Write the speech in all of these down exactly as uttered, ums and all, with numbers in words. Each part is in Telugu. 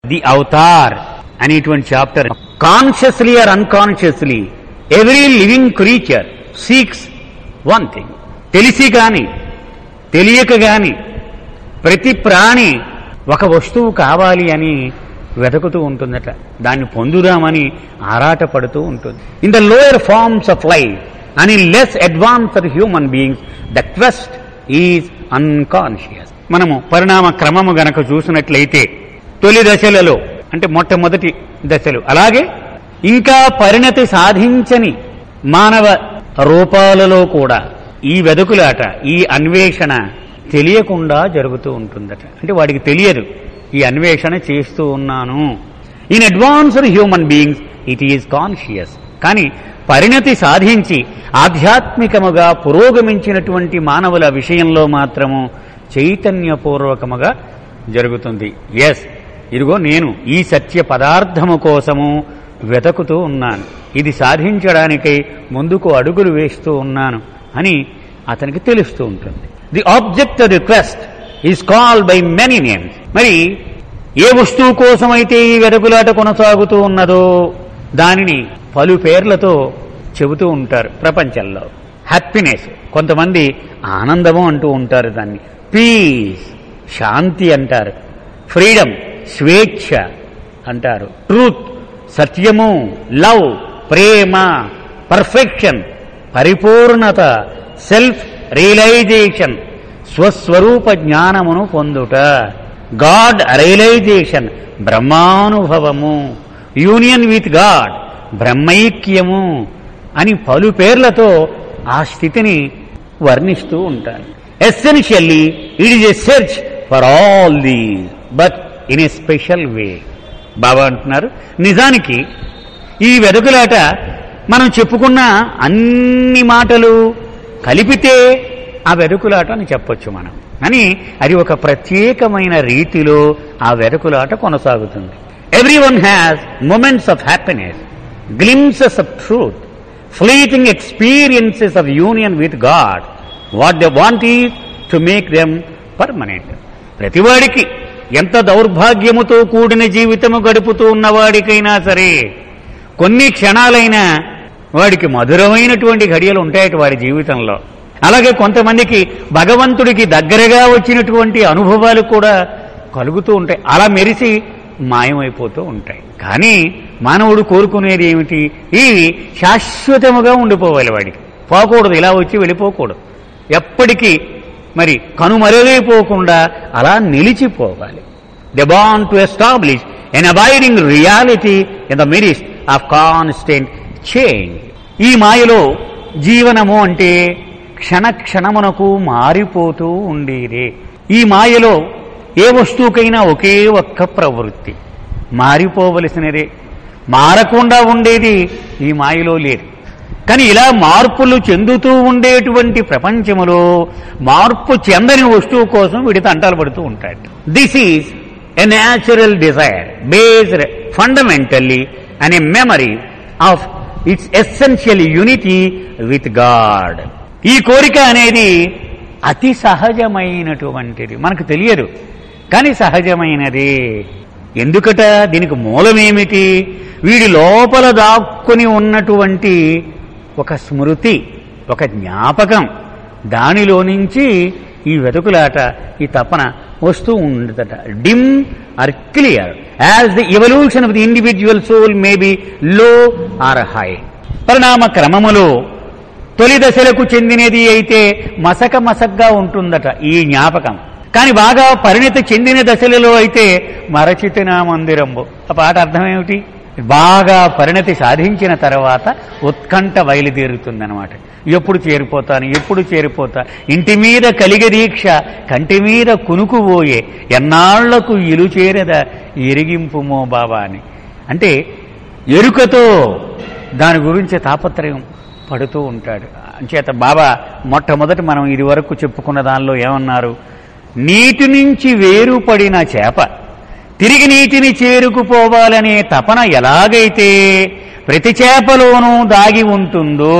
ది అవతార్ అనేటువంటి chapter. Consciously or unconsciously every living creature seeks one thing. తెలిసి గాని తెలియక గాని ప్రతి ప్రాణి ఒక వస్తువు కావాలి అని వెతుకుతూ ఉంటుందట, దాన్ని పొందుదామని ఆరాటపడుతూ ఉంటుంది. In the lower forms of life and in less advanced human beings the quest is unconscious. మనము పరిణామ క్రమము గనక చూసినట్లయితే తొలి దశలలో అంటే మొట్టమొదటి దశలు, అలాగే ఇంకా పరిణతి సాధించని మానవ రూపాలలో కూడా ఈ వెదుకులాట, ఈ అన్వేషణ తెలియకుండా జరుగుతూ ఉంటుందట. అంటే వాడికి తెలియదు ఈ అన్వేషణ చేస్తూ ఉన్నాను. In advanced human beings it is conscious. కానీ పరిణతి సాధించి ఆధ్యాత్మికముగా పురోగమించినటువంటి మానవుల విషయంలో మాత్రము చైతన్యపూర్వకముగా జరుగుతుంది. ఎస్, ఇదిగో నేను ఈ సత్య పదార్థము కోసము వెతుకుతూ ఉన్నాను, ఇది సాధించడానికై ముందుకు అడుగులు వేస్తూ ఉన్నాను అని అతనికి తెలుస్తూ ఉంటుంది. The object of the quest is called by many names. మరి ఏ వస్తువు కోసమైతే ఈ వెతుకులాట కొనసాగుతూ ఉన్నదో దానిని పలు పేర్లతో చెబుతూ ఉంటారు ప్రపంచంలో. హ్యాపీనెస్, కొంతమంది ఆనందము అంటూ ఉంటారు, దాన్ని పీస్ శాంతి అంటారు, ఫ్రీడమ్ స్వేచ్ఛ అంటారు, ట్రూత్ సత్యము, లవ్ ప్రేమ, పర్ఫెక్షన్ పరిపూర్ణత, సెల్ఫ్ రియలైజేషన్ స్వస్వరూప జ్ఞానమును పొందుట, గాడ్ రియలైజేషన్ బ్రహ్మానుభవము, యూనియన్ విత్ గాడ్ బ్రహ్మైక్యము అని పలు పేర్లతో ఆ స్థితిని వర్ణిస్తూ ఉంటారు. Essentially it is a search for all these but in a special way. Baba అంటున్నారు, నిజానికి ఈ వెదుకులాట మనం చెప్పుకున్న అన్ని మాటలు కలిపితే ఆ వెదుకులాట అని చెప్పొచ్చు మనం. అని అది ఒక ప్రత్యేకమైన రీతిలో ఆ వెదుకులాట కొనసాగుతుంది. Every one has moments of happiness, glimpses of truth, fleeting experiences of union with God. What they want is to make them permanent. ప్రతివాడికి ఎంత దౌర్భాగ్యముతో కూడిన జీవితము గడుపుతూ ఉన్నవాడికైనా సరే కొన్ని క్షణాలైనా వాడికి మధురమైనటువంటి ఘడియలు ఉంటాయట వాడి జీవితంలో. అలాగే కొంతమందికి భగవంతుడికి దగ్గరగా వచ్చినటువంటి అనుభవాలు కూడా కలుగుతూ ఉంటాయి, అలా మెరిసి మాయమైపోతూ ఉంటాయి. కానీ మానవుడు కోరుకునేది ఏమిటి? ఇవి శాశ్వతముగా ఉండిపోవాలి, వాడికి పోకూడదు, ఇలా వచ్చి వెళ్ళిపోకూడదు, ఎప్పటికీ మరి కనుమరుగైపోకుండా అలా నిలిచిపోవాలి. They want to establish an abiding reality in the midst of constant change. ఈ మాయలో జీవనము అంటే క్షణక్షణమునకు మారిపోతూ ఉండేదే. ఈ మాయలో ఏ వస్తువుకైనా ఒకే ఒక్క ప్రవృత్తి, మారిపోవలసినదే, మారకుండా ఉండేది ఈ మాయలో లేదు. కానీ ఇలా మార్పులు చెందుతూ ఉండేటువంటి ప్రపంచములో మార్పు చెందని వస్తువు కోసం వీడి తంటాలు పడుతూ ఉంటాడు. This is a natural desire based fundamentally and a memory of its essential unity with God. ఈ కోరిక అనేది అతి సహజమైనటువంటిది, మనకు తెలియదు కానీ సహజమైనది. ఎందుకట? దీనికి మూలమేమిటి? వీడి లోపల దాక్కుని ఉన్నటువంటి ఒక స్మృతి, ఒక జ్ఞాపకం, దానిలో నుంచి ఈ వెతుకులాట, ఈ తపన వస్తూ ఉండదట. Dim or clear as the evolution of the individual soul may be low or high. పరిణామ క్రమములో తొలి దశలకు చెందినది అయితే మసక మసగ్గా ఉంటుందట ఈ జ్ఞాపకం. కానీ బాగా పరిణతి చెందిన దశలలో అయితే మరచితిన మందిరంబు. ఆ పాట అర్థమేమిటి? బాగా పరిణతి సాధించిన తర్వాత ఉత్కంఠ బయలుదేరుతుందనమాట. ఎప్పుడు చేరిపోతాను, ఎప్పుడు చేరిపోతా, ఇంటి మీద కలిగి దీక్ష, కంటి మీద కునుకుపోయే, ఎన్నాళ్లకు ఇలు చేరద ఎరిగింపుమో బాబా అని. అంటే ఎరుకతో దాని గురించి తాపత్రయం పడుతూ ఉంటాడు. అంచేత బాబా మొట్టమొదటి మనం ఇది వరకు చెప్పుకున్న దానిలో ఏమన్నారు? నీటి నుంచి వేరుపడిన చేప తిరిగి నీటిని చేరుకుపోవాలనే తపన ఎలాగైతే ప్రతి చేపలోనూ దాగి ఉంటుందో,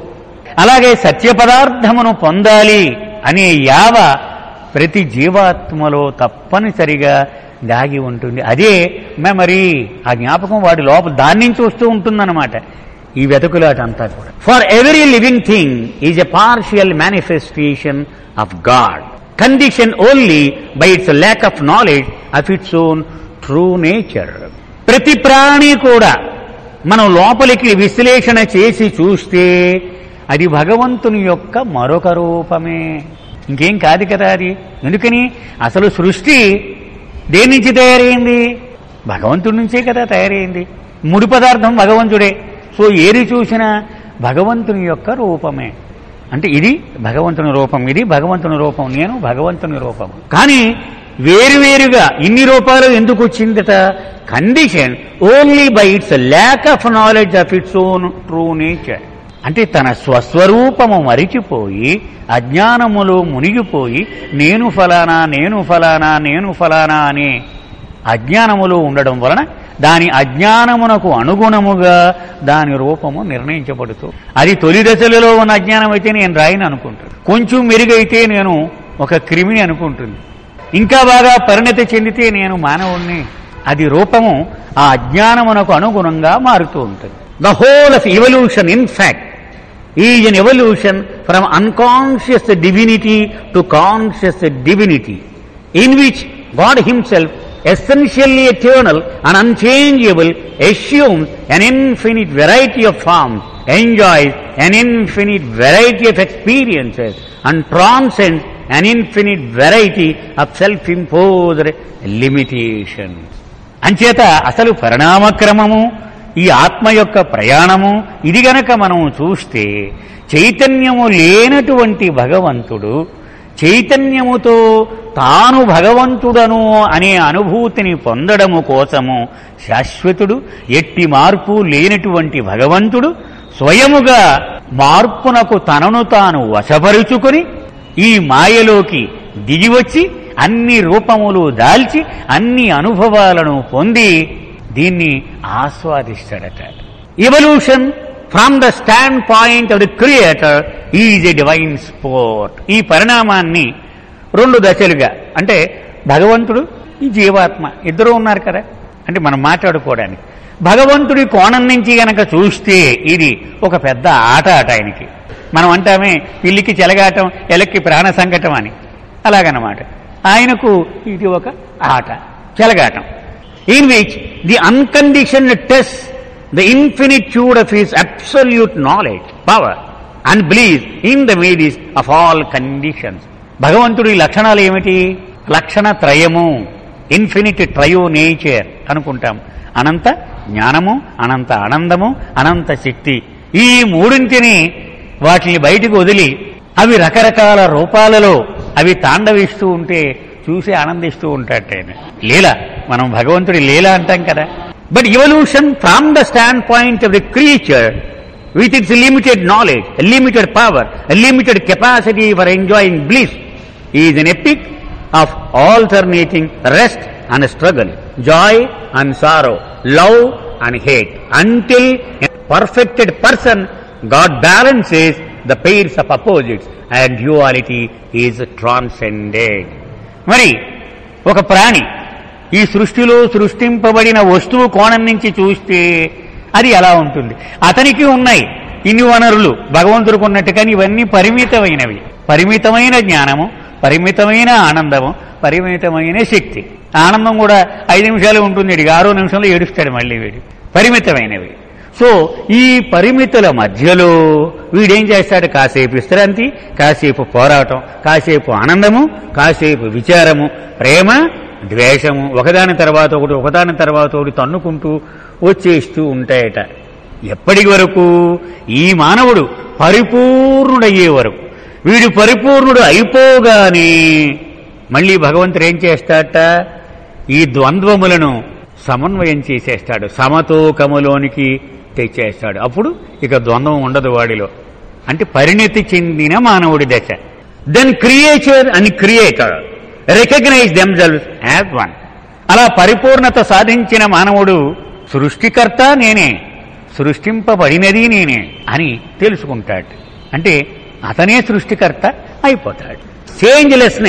అలాగే సత్య పదార్థమును పొందాలి అనే యావ ప్రతి జీవాత్మలో తప్పనిసరిగా దాగి ఉంటుంది. అదే మెమరీ, ఆ జ్ఞాపకం వాడి లోపల దాని నుంచి వస్తూ ఉంటుందన్నమాట ఈ వెతుకులాట అంతా కూడా. For every living thing is a partial manifestation of God, condition only by its lack of knowledge of its own true nature. ప్రతి ప్రాణి కూడా మనం లోపలికి విశ్లేషణ చేసి చూస్తే అది భగవంతుని యొక్క మరొక రూపమే, ఇంకేం కాదు కదా అది. ఎందుకని అసలు సృష్టి దేని నుంచి తయారైంది? భగవంతుడి నుంచే కదా తయారైంది. ముడి పదార్థం భగవంతుడే. సో ఏది చూసినా భగవంతుని యొక్క రూపమే. అంటే ఇది భగవంతుని రూపం, ఇది భగవంతుని రూపం, నేను భగవంతుని రూపం. కానీ వేరువేరుగా ఇన్ని రూపాలు ఎందుకు వచ్చిందట? Condition only by its lack of knowledge of its own true nature. అంటే తన స్వస్వరూపము మరిచిపోయి అజ్ఞానములో మునిగిపోయి నేను ఫలానా నేను ఫలానా నేను ఫలానా అనే అజ్ఞానములో ఉండడం వలన దాని అజ్ఞానమునకు అనుగుణముగా దాని రూపము నిర్ణయించబడుతూ, అది తొలి దశలలో ఉన్న అజ్ఞానం అయితే నేను రాయిని అనుకుంటాను, కొంచెం మెరుగైతే నేను ఒక క్రిమిని అనుకుంటుంది, ఇంకా బాగా పరిణతి చెందితే నేను మానవుణ్ణి. అది రూపము ఆ అజ్ఞానమునకు అనుగుణంగా మారుతూ ఉంటుంది. The whole of evolution in fact is an evolution from unconscious divinity to conscious divinity, in which God himself, essentially eternal and unchangeable, assumes an infinite variety of forms, enjoys an infinite variety of experiences, and transcends an infinite variety of self-imposed limitations. అంచేత అసలు పరిణామక్రమము, ఈ ఆత్మ యొక్క ప్రయాణము, ఇది గనక మనం చూస్తే చైతన్యము లేనటువంటి భగవంతుడు చైతన్యముతో తాను భగవంతుడను అనే అనుభూతిని పొందడము కోసము శాశ్వతుడు, ఎట్టి మార్పు లేనటువంటి భగవంతుడు స్వయముగా మార్పునకు తనను తాను వశపరుచుకొని ఈ మాయలోకి దిగివచ్చి అన్ని రూపములు దాల్చి అన్ని అనుభవాలను పొంది దీన్ని ఆస్వాదిస్తాడట. Evolution from the standpoint of the creator is a divine sport. ఈ పరిణామాన్ని రెండు దశలుగా, అంటే భగవంతుడు ఈ జీవాత్మ ఇద్దరూ ఉన్నారు కదా, అంటే మనం మాట్లాడుకోవడానికి భగవంతుడి కోణం నుంచి గనక చూస్తే ఇది ఒక పెద్ద ఆట ఆట ఆయనకి. మనం అంటామే పిల్లికి చెలగాటం, ఎలక్కి ప్రాణ సంకటం అని, అలాగనమాట. ఆయనకు ఇది ఒక ఆట, చెలగాటం, in which the unconditioned tests the infinitude of his absolute knowledge, power and belief in the midst of all conditions. భగవంతుడి లక్షణాలు ఏమిటి? లక్షణ త్రయము, ఇన్ఫినిట్ ట్రయో నేచర్ అనుకుంటాం. అనంత జ్ఞానము, అనంత ఆనందము, అనంత శక్తి. ఈ మూడింటిని వాటిని బయటికి వదిలి అవి రకరకాల రూపాలలో అవి తాండవిస్తూ ఉంటే చూసి ఆనందిస్తూ ఉంటాడు ఆయన. లీల, మనం భగవంతుడి లీల అంటాం కదా. But evolution from the standpoint of the creature with its limited knowledge, limited power, limited capacity for enjoying bliss is an epic of alternating rest and struggle, joy and sorrow, love and hate, until a perfected person God balances the pairs of opposites and duality is transcended. మరి ఒక ప్రాణి ఈ సృష్టిలో సృష్టింపబడిన వస్తువు కోణం నుంచి చూస్తే అది ఎలా ఉంటుంది? అతనికి ఉన్నాయి ఇన్ని వనరులు, భగవంతుడికి ఉన్నట్టు, కానీ ఇవన్నీ పరిమితమైనవి. పరిమితమైన జ్ఞానము, పరిమితమైన ఆనందము, పరిమితమైన శక్తి. ఆనందం కూడా ఐదు నిమిషాలు ఉంటుంది, వీడికి ఆరో నిమిషంలో ఏడుస్తాడు మళ్ళీ వీడు. పరిమితమైనవి. సో ఈ పరిమితుల మధ్యలో వీడేం చేస్తాడు? కాసేపు విశ్రాంతి, కాసేపు పోరాటం, కాసేపు ఆనందము, కాసేపు విచారము, ప్రేమ, ద్వేషము, ఒకదాని తర్వాత ఒకటి ఒకదాని తర్వాత ఒకటి తన్నుకుంటూ వచ్చేస్తూ ఉంటాయట. ఎప్పటి వరకు? ఈ మానవుడు పరిపూర్ణుడయ్యే వరకు. వీడు పరిపూర్ణుడు అయిపోగానే మళ్ళీ భగవంతుడు ఏం చేస్తాడట? ఈ ద్వంద్వములను సమన్వయం చేసేస్తాడు, సమతూకములోనికి తెచ్చేస్తాడు. అప్పుడు ఇక ద్వంద్వం ఉండదు వాడిలో. అంటే పరిణతి చెందిన మానవుడి దశ. Then creature and creator recognise themselves as one. అలా పరిపూర్ణత సాధించిన మానవుడు సృష్టికర్త నేనే, సృష్టింపబడినది నేనే అని తెలుసుకుంటాడు. అంటే అతనే సృష్టికర్త అయిపోతాడు. Changelessness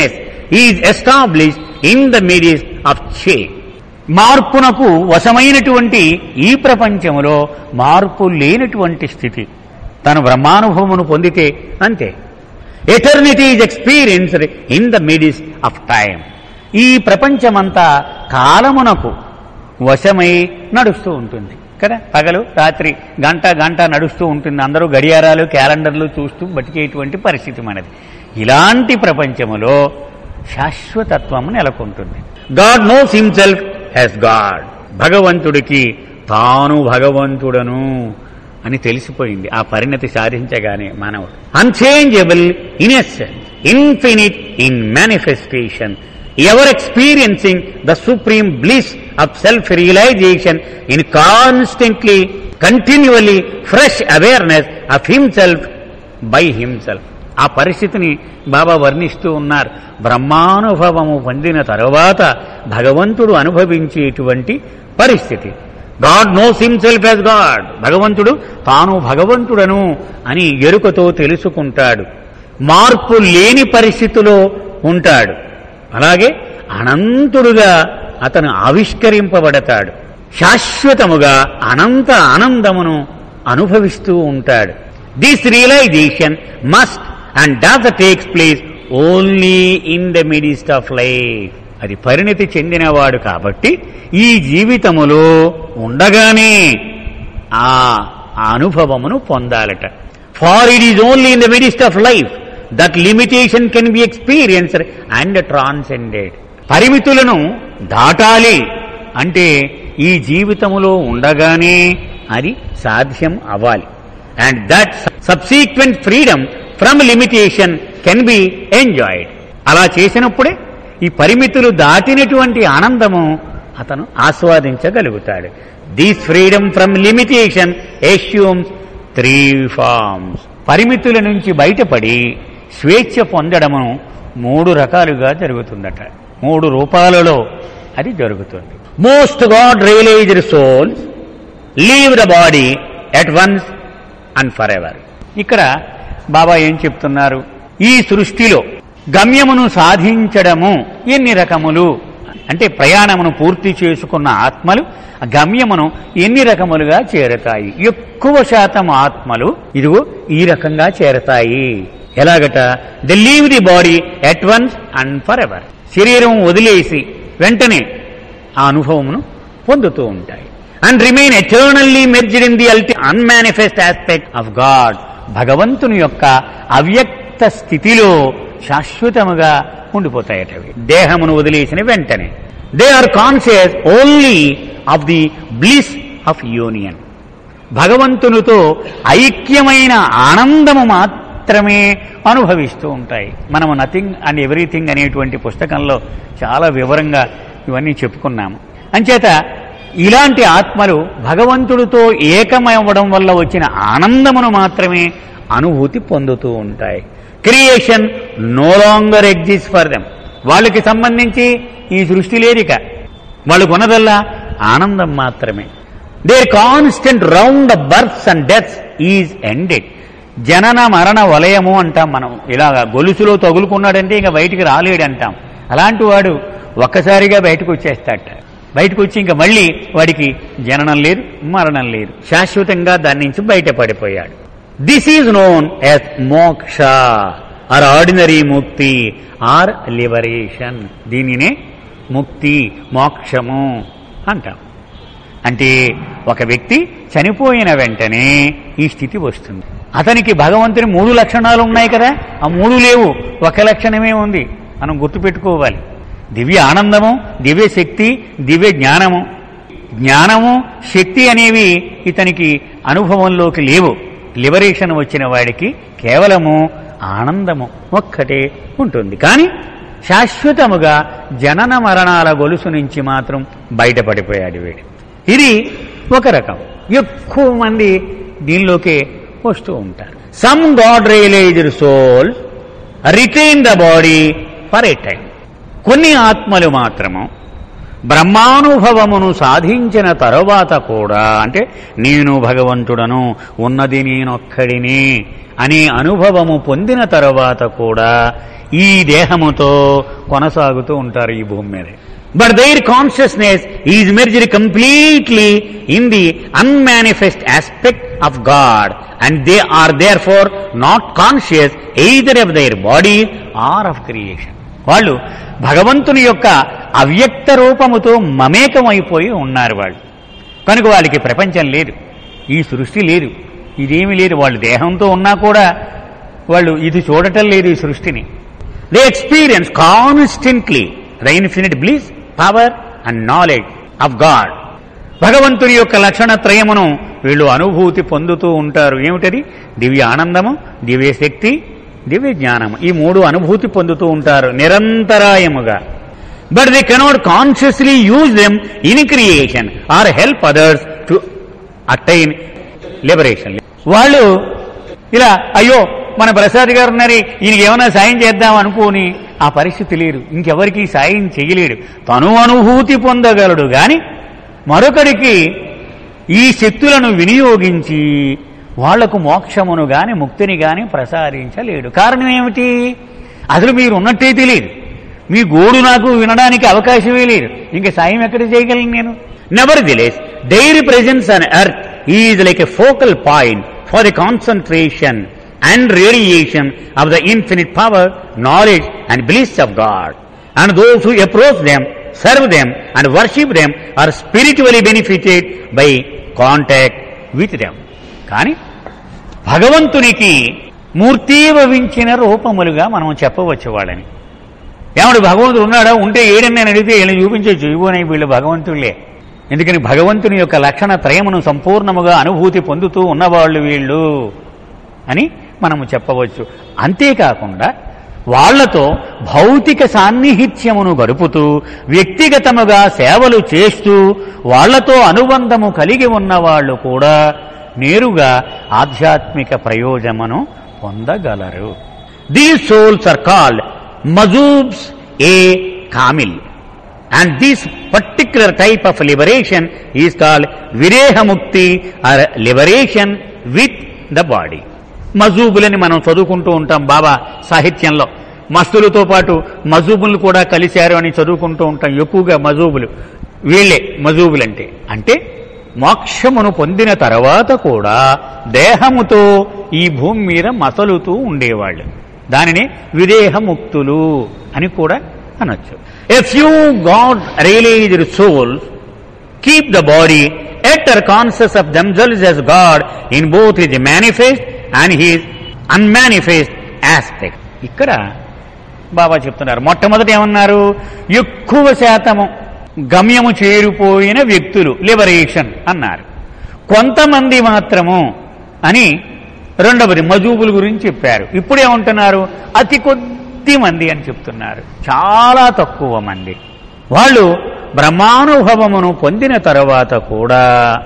is established in the midst of change. మార్పునకు వశమైనటువంటి ఈ ప్రపంచములో మార్పు లేనటువంటి స్థితి. తను బ్రహ్మానుభవమును పొందితే అంతే. Eternity is experienced in the midst of time. ఈ ప్రపంచమంతా కాలమునకు వశమై నడుస్తూ ఉంటుంది కదా. పగలు రాత్రి గంట గంట నడుస్తూ ఉంటుంది. అందరూ గడియారాలు క్యాలెండర్లు చూస్తూ బతికేటువంటి పరిస్థితి మనది. ఇలాంటి ప్రపంచములో శాశ్వతత్వము నెలకొంటుంది. God knows himself as God. భగవంతుడికి తాను భగవంతుడను అని తెలిసిపోయింది ఆ పరిణతి సాధించగానే మానవుడు. Unchangeable in essence, infinite in manifestation, ever experiencing the supreme bliss of self-realization in constantly, continually fresh awareness of himself by himself. ఆ పరిస్థితిని బాబా వర్ణిస్తూ ఉన్నారు. బ్రహ్మానుభవము పొందిన తరువాత భగవంతుడు అనుభవించేటువంటి పరిస్థితి. God knows himself as God. భగవంతుడు తాను భగవంతుడను అని ఎరుకతో తెలుసుకుంటాడు. మార్పు లేని పరిస్థితిలో ఉంటాడు. అలాగే అనంతుడుగా అతను ఆవిష్కరింపబడతాడు. శాశ్వతముగా అనంత ఆనందమును అనుభవిస్తూ ఉంటాడు. This realisation must and does takes place only in the midst of life. అది పరిణతి చెందినవాడు కాబట్టి ఈ జీవితములో ఉండగానే ఆ అనుభవమును పొందాలట. For it is only in the midst of life that limitation can be experienced and transcended. పరిమితులను దాటాలి అంటే ఈ జీవితములో ఉండగానే అది సాధ్యం అవ్వాలి. And that subsequent freedom from limitation can be enjoyed. అలా చేసినప్పుడే ఈ పరిమితులు దాటినటువంటి ఆనందము అతను ఆస్వాదించగలుగుతాడు. This freedom from limitation assumes three forms. పరిమితుల నుంచి బయటపడి స్వేచ్ఛ పొందడము మూడు రకాలుగా జరుగుతుందట. మూడు రూపాలలో అది జరుగుతుంది. Most God realised souls leave the body at once and for ever. ఇక్కడ బాబా ఏం చెప్తున్నారు? ఈ సృష్టిలో గమ్యమును సాధించడము ఎన్ని రకములు అంటే ప్రయాణమును పూర్తి చేసుకున్న ఆత్మలు గమ్యమును ఎన్ని రకములుగా చేరతాయి. ఎక్కువ శాతం ఆత్మలు ఇదిగో ఈ రకంగా చేరతాయి. ఎలాగట? They leave the body at once and for ever. శరీరం వదిలేసి వెంటనే ఆ అనుభవమును పొందుతూ ఉంటాయి. And remain eternally merged in the ulti unmanifest aspect of God. భగవంతుని యొక్క అవ్యక్త స్థితిలో శాశ్వతముగా ఉండిపోతాయట. దేహమును వదిలేసిన వెంటనే they are conscious only of the bliss of union. భగవంతునితో ఐక్యమైన ఆనందము మాత్రమే అనుభవిస్తూ ఉంటాయి. మనము నథింగ్ అండ్ ఎవ్రీథింగ్ అనేటువంటి పుస్తకంలో చాలా వివరంగా ఇవన్నీ చెప్పుకున్నాము. అంచేత ఇలాంటి ఆత్మలు భగవంతుడితో ఏకమవ్వడం వల్ల వచ్చిన ఆనందమును మాత్రమే అనుభూతి పొందుతూ ఉంటాయి. Creation no longer exist for them. వాళ్ళకి సంబంధించి ఈ సృష్టి లేదిక. వాళ్ళు కొనదల్లా ఆనందం మాత్రమే. Their constant round the births and deaths is ended. జనన మరణ వలయము అంటాం మనం. ఇలాగా గొలుసులో తగులుకున్నాడంటే ఇంకా బయటికి రాలేడు అంటాం. అలాంటి వాడు ఒక్కసారిగా బయటకు వచ్చేస్తాడట. బయటకు వచ్చి ఇంకా మళ్ళీ వాడికి జననం లేదు, మరణం లేదు. శాశ్వతంగా దాని నుంచి బయటపడిపోయాడు. This is known as moksha or ordinary mukti or liberation. దీనినే ముక్తి మోక్షము అంటాం. అంటే ఒక వ్యక్తి చనిపోయిన వెంటనే ఈ స్థితి వస్తుంది. అతనికి భగవంతుని మూడు లక్షణాలు ఉన్నాయి కదా, ఆ మూడు లేవు, ఒక లక్షణమే ఉంది. మనం గుర్తుపెట్టుకోవాలి. దివ్య ఆనందము, దివ్య శక్తి, దివ్య జ్ఞానము. జ్ఞానము శక్తి అనేవి ఇతనికి అనుభవంలోకి లేవు. లిబరేషన్ వచ్చిన వాడికి కేవలము ఆనందము ఒక్కటే ఉంటుంది. కానీ శాశ్వతముగా జనన మరణాల గొలుసు నుంచి మాత్రం బయటపడిపోయాడు వీడు. ఇది ఒక రకం. ఎక్కువ మంది దీనిలోకే వస్తూ ఉంటారు. Some God realised souls retain the body for a time. కొన్ని ఆత్మలు మాత్రము బ్రహ్మానుభవమును సాధించిన తరువాత కూడా, అంటే నేను భగవంతుడను, ఉన్నది నేనొక్కడిని అనే అనుభవము పొందిన తరువాత కూడా ఈ దేహముతో కొనసాగుతూ ఉంటారు ఈ భూమి మీద. But their consciousness is merged completely in the unmanifest aspect of God and they are therefore not conscious either of their body or of creation. వాళ్ళు భగవంతుని యొక్క అవ్యక్త రూపముతో మమేకమైపోయి ఉన్నారు వాళ్ళు. కనుక వాళ్ళకి ప్రపంచం లేదు, ఈ సృష్టి లేదు, ఇదేమీ లేదు. వాళ్ళు దేహంతో ఉన్నా కూడా వాళ్ళు ఇది చూడటం లేదు ఈ సృష్టిని. They experience constantly the infinite bliss, power and knowledge of God. భగవంతుని యొక్క లక్షణ త్రయమును వీళ్ళు అనుభూతి పొందుతూ ఉంటారు. ఏమిటది? దివ్య ఆనందము, దివ్య శక్తి, దివ్య జ్ఞానము. ఈ మూడు అనుభూతి పొందుతూ ఉంటారు నిరంతరాయముగా. But they cannot consciously use them in creation or help others to attain liberation. వాళ్ళు ఇలా అయ్యో మన ప్రసాద్ గారు ఉన్నారు, ఈయనకి ఏమైనా సాయం చేద్దాం అనుకోని ఆ పరిస్థితి లేరు. ఇంకెవరికి సాయం చేయలేడు. తను అనుభూతి పొందగలడు గాని మరొకరికి ఈ శక్తులను వినియోగించి వాళ్లకు మోక్షమును గాని ముక్తిని గాని ప్రసాదించలేడు. కారణం ఏమిటి? అసలు మీరు ఉన్నట్టే తెలియదు. మీ గోడు నాకు వినడానికి అవకాశమే లేదు. ఇంకా సాయం ఎక్కడ చేయగలను నేను? Nevertheless their presence on earth is like a focal point for the concentration and radiation of the infinite power, knowledge and bliss of God. And those who approach them, serve them and worship them are spiritually benefited by contact with them. కానీ భగవంతునికి మూర్తీభవించిన రూపములుగా మనం చెప్పవచ్చు వాళ్ళని. ఏమడు భగవంతుడు ఉన్నాడా? ఉంటే ఏడని నేను అడిగితే వీళ్ళని చూపించవచ్చు. ఇవ్వని వీళ్ళు భగవంతులే. ఎందుకని భగవంతుని యొక్క లక్షణ త్రయమును సంపూర్ణముగా అనుభూతి పొందుతూ ఉన్నవాళ్ళు వీళ్ళు అని మనము చెప్పవచ్చు. అంతేకాకుండా వాళ్లతో భౌతిక సాన్నిహిత్యమును గడుపుతూ వ్యక్తిగతముగా సేవలు చేస్తూ వాళ్లతో అనుబంధము కలిగి ఉన్నవాళ్లు కూడా నేరుగా ఆధ్యాత్మిక ప్రయోజనమును పొందగలరు. దీస్ సోల్స్ ఆర్ కాల్డ్ మజూబ్స్ ఏ కామిల్ and this particular type of liberation is called vireha mukti or liberation with the body. మజూబులని మనం చదువుకుంటూ ఉంటాం బాబా సాహిత్యంలో. మస్తులతో పాటు మజూబులు కూడా కలిశారు అని చదువుకుంటూ ఉంటాం. ఎక్కువగా మజూబులు వీళ్లే మజూబులంటే. అంటే మోక్షమును పొందిన తర్వాత కూడా దేహముతో ఈ భూమి మీద మసలుతూ ఉండేవాళ్ళు. దానిని విదేహముక్తులు అని కూడా అనొచ్చు. A few God-realized souls keep the body yet are conscious of themselves as God in both His manifest and His unmanifest aspect. ఇక్కడ బాబా చెప్తున్నారు. మొట్టమొదటి ఏమన్నారు? ఎక్కువ శాతము గమ్యము చేరిపోయిన వ్యక్తులు లిబరేషన్ అన్నారు. కొంతమంది మాత్రము అని రెండవది మజూబుల గురించి చెప్పారు. ఇప్పుడేమంటున్నారు? అతి కొద్ది మంది అని చెప్తున్నారు. చాలా తక్కువ మంది. వాళ్ళు బ్రహ్మానుభవమును పొందిన తరువాత కూడా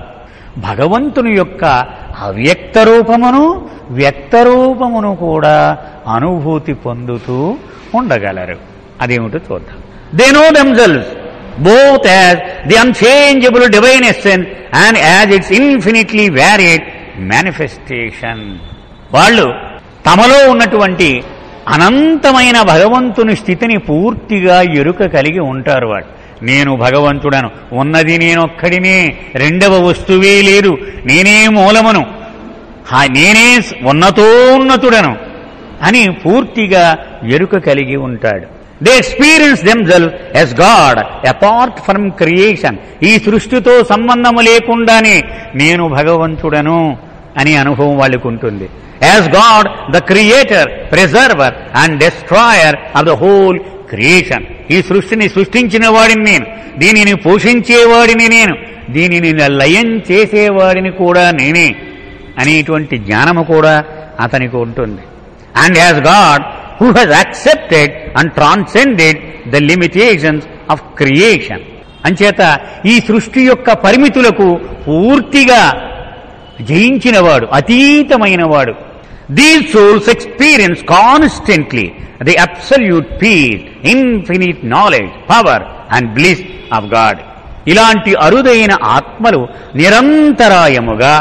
భగవంతుని యొక్క అవ్యక్త రూపమును వ్యక్త రూపమును కూడా అనుభూతి పొందుతూ ఉండగలరు. అదేమిటో చూద్దాం. They know themselves both as the unchangeable divine essence and as its infinitely varied manifestation. వాళ్ళు తమలో ఉన్నటువంటి అనంతమైన భగవంతుని స్థితిని పూర్తిగా ఎరుక కలిగి ఉంటారు. వాడు నేను భగవంతుడను, ఉన్నది నేనొక్కడినే, రెండవ వస్తువే లేదు, నేనే మూలమును, నేనే ఉన్నతోన్నతుడను అని పూర్తిగా ఎరుక కలిగి ఉంటాడు. They experience themselves as God apart from creation. ఈ సృష్టితో సంబంధము లేకుండానే నేను భగవంతుడను అని అనుభవం వాళ్ళకు ఉంటుంది. As God, the creator, preserver and destroyer of the whole creation. ఈ సృష్టిని సృష్టించిన వాడిని నేను, దీనిని పోషించేవాడిని నేను, దీనిని లయం చేసేవాడిని కూడా నేనే అనేటువంటి జ్ఞానము కూడా అతనికి ఉంటుంది. And as God who has accepted and transcended the limitations of creation. అంచేత ఈ సృష్టి యొక్క పరిమితులకు పూర్తిగా జయించినవాడు, అతీతమైనవాడు. These souls experience constantly the absolute peace, infinite knowledge, power and bliss of God. ఇలాంటి అరుదైన ఆత్మలు నిరంతరాయముగా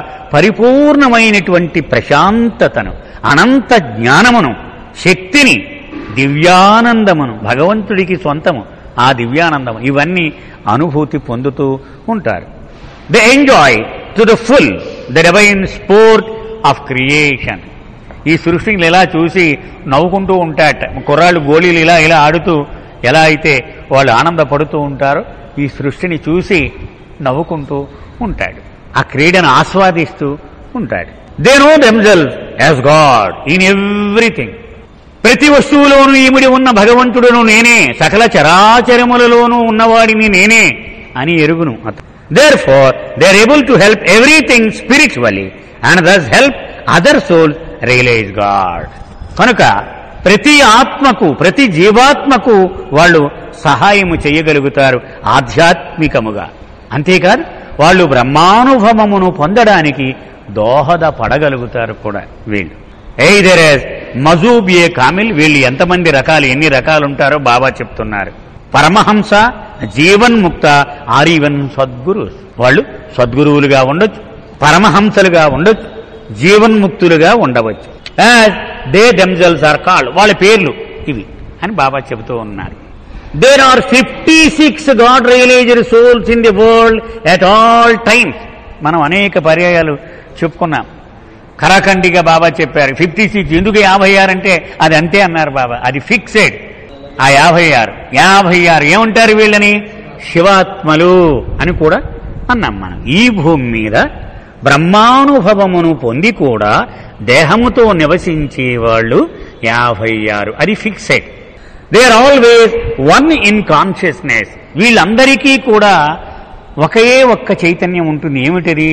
పరిపూర్ణమైనటువంటి ప్రశాంతతను, అనంత జ్ఞానమును, శక్తిని, దివ్యానందమును, భగవంతుడికి సొంతము ఆ దివ్యానందము, ఇవన్నీ అనుభూతి పొందుతూ ఉంటారు. They enjoy to the full the divine sport of creation. ఈ సృష్టిని ఇలా చూసి నవ్వుకుంటూ ఉంటారట. కుర్రాళ్ళు గోళీలు ఇలా ఇలా ఆడుతూ ఎలా అయితే వాళ్ళు ఆనందపడుతూ ఉంటారో ఈ సృష్టిని చూసి నవ్వుకుంటూ ఉంటాడు, ఆ క్రీడను ఆస్వాదిస్తూ ఉంటాడు. They know themselves as God in everything. ప్రతి వస్తువులోనూ ఈమిడి ఉన్న భగవంతుడును నేనే, సకల చరాచరములలోనూ ఉన్నవాడిని నేనే అని ఎరుగును. Therefore they are able to help everything spiritually and thus help other souls realize God. కనుక ప్రతి ఆత్మకు, ప్రతి జీవాత్మకు వాళ్ళు సహాయము చేయగలుగుతారు ఆధ్యాత్మికముగా. అంతేకాదు వాళ్ళు బ్రహ్మానుభవమును పొందడానికి దోహదపడగలుగుతారు కూడా వీళ్ళు. Either as Majzoob a Kamil, వీళ్ళు ఎంతమంది రకాలు, ఎన్ని రకాలు ఉంటారో బాబా చెప్తున్నారు. Paramahansa, Jivanmukta, or even Sadguru. వాళ్ళు సద్గురువులుగా ఉండొచ్చు, పరమహంసలుగా ఉండొచ్చు, జీవన్ముక్తులుగా ఉండవచ్చు. As they themselves are called, వాళ్ళ పేర్లు ఇవి అని బాబా చెబుతూ ఉన్నారు. There are fifty six God realised souls in the world at all times. మనం అనేక పర్యాయాలు చెప్పుకున్నాం. ఖరాఖండిగా బాబా చెప్పారు ఫిఫ్టీ సిక్స్. ఎందుకు యాభై ఆరు అంటే అది అంతే అన్నారు బాబా, అది ఫిక్సెడ్. ఆ యాభై ఆరు యాభై ఆరు ఏమంటారు వీళ్ళని? శివాత్మలు అని కూడా అన్నాం మనం. ఈ భూమి మీద బ్రహ్మానుభవమును పొంది కూడా దేహముతో నివసించే వాళ్ళు యాభై ఆరు, అది fixed. They are always one in consciousness. వీళ్ళందరికీ కూడా ఒకే ఒక్క చైతన్యం ఉంటుంది. ఏమిటది?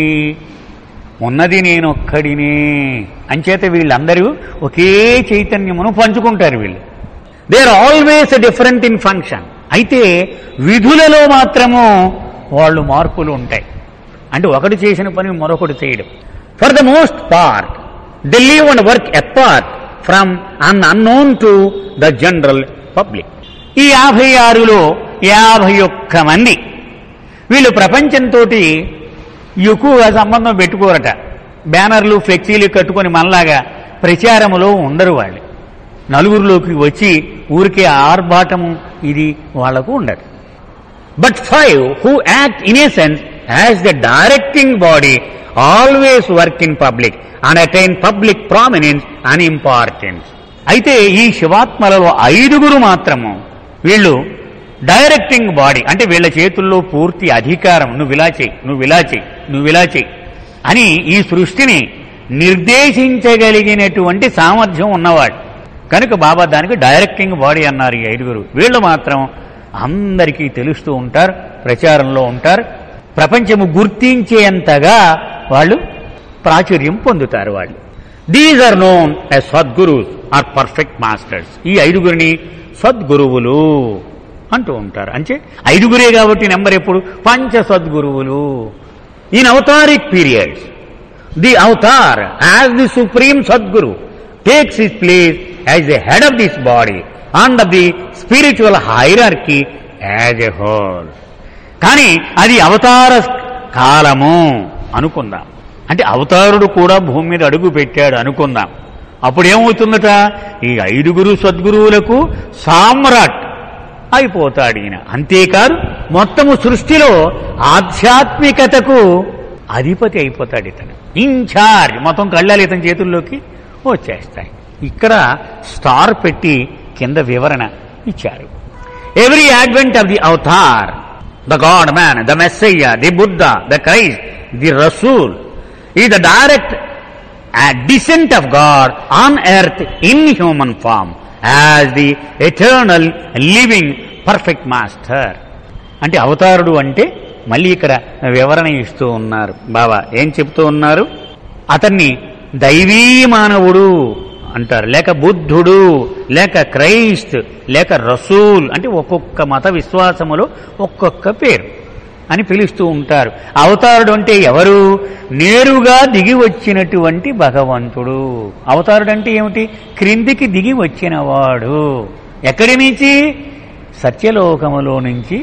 ఉన్నది నేనొక్కడినే. అంచేత వీళ్ళందరూ ఒకే చైతన్యమును పంచుకుంటారు వీళ్ళు. They are always different in function. అయితే విధులలో మాత్రము వాళ్ళు మార్పులు ఉంటాయి. అంటే ఒకటి చేసిన పని మరొకటి చేయడం. For the most part they live and work apart from an unknown to the general public. ఈ యాభై ఆరులో యాభై ఒక్క మంది వీళ్ళు ప్రపంచంతో ఎక్కువగా సంబంధం పెట్టుకోరట. బ్యానర్లు, ఫ్లెక్సీలు కట్టుకొని మనలాగా ప్రచారములో ఉండరు వాళ్ళు. నలుగురిలోకి వచ్చి ఊరికే ఆర్భాటము ఇది వాళ్లకు ఉండదు. But five who act in a sense as the directing body always work in public and attain public prominence and importance. అయితే ఈ శివాత్మలలో ఐదుగురు మాత్రము వీళ్ళు డైరెక్టింగ్ బాడీ, అంటే వీళ్ళ చేతుల్లో పూర్తి అధికారం, నువ్వు ఇలా చెయ్యి, నువ్వు ఇలా చెయ్యి, నువ్వు ఇలా చెయ్యి అని ఈ సృష్టిని నిర్దేశించగలిగినటువంటి సామర్థ్యం ఉన్నవాడు. కనుక బాబా దానికి డైరెక్టింగ్ బాడీ అన్నారు. ఈ ఐదుగురు వీళ్ళు మాత్రం అందరికీ తెలుస్తూ ఉంటారు, ప్రచారంలో ఉంటారు, ప్రపంచము గుర్తించేంతగా వాళ్ళు ప్రాచుర్యం పొందుతారు వాళ్ళు. These are known as Sadgurus or perfect masters. ఈ ఐదుగురిని సద్గురువులు అంటూ ఉంటారు. అంటే ఐదుగురే కాబట్టి నెంబర్ ఎప్పుడు పంచ సద్గురువులు. In avataric periods the avatar as the supreme Sadguru takes his place as the head of this body and of the spiritual hierarchy as a whole. కానీ అది అవతార కాలము అనుకుందాం. అంటే అవతారుడు కూడా భూమి మీద అడుగు పెట్టాడు అనుకుందాం. అప్పుడు ఏమవుతుందట? ఈ ఐదుగురు సద్గురువులకు సామ్రాట్ అయిపోతాడు ఈయన. అంతేకాదు మొత్తము సృష్టిలో ఆధ్యాత్మికతకు అధిపతి అయిపోతాడు ఇతను. ఇన్ఛార్జ్, మొత్తం కళ్ళాలు ఇతని చేతుల్లోకి వచ్చేస్తాయి. ఇక్కడ స్టార్ పెట్టి కింద వివరణ ఇచ్చారు. Every advent of the avatar, the God man, the messiah, the Buddha, the Christ, the Rasul is the direct uh, descent of God on earth in human form as the eternal living perfect master. అంటే అవతారుడు అంటే మళ్ళీ ఇక్కడ వివరణ ఇస్తూ ఉన్నారు బాబా. ఏం చెప్తూ ఉన్నారు? అతన్ని దైవీ మానవుడు అంటారు, లేక బుద్ధుడు, లేక క్రైస్ట్, లేక రసూల్. అంటే ఒక్కొక్క మత విశ్వాసములో ఒక్కొక్క పేరు అని పిలుస్తూ ఉంటారు. అవతారుడు అంటే ఎవరు? నేరుగా దిగి వచ్చినటువంటి భగవంతుడు. అవతారుడు అంటే ఏమిటి? క్రిందికి దిగి వచ్చినవాడు. ఎక్కడి నుంచి? సత్యలోకములో నుంచి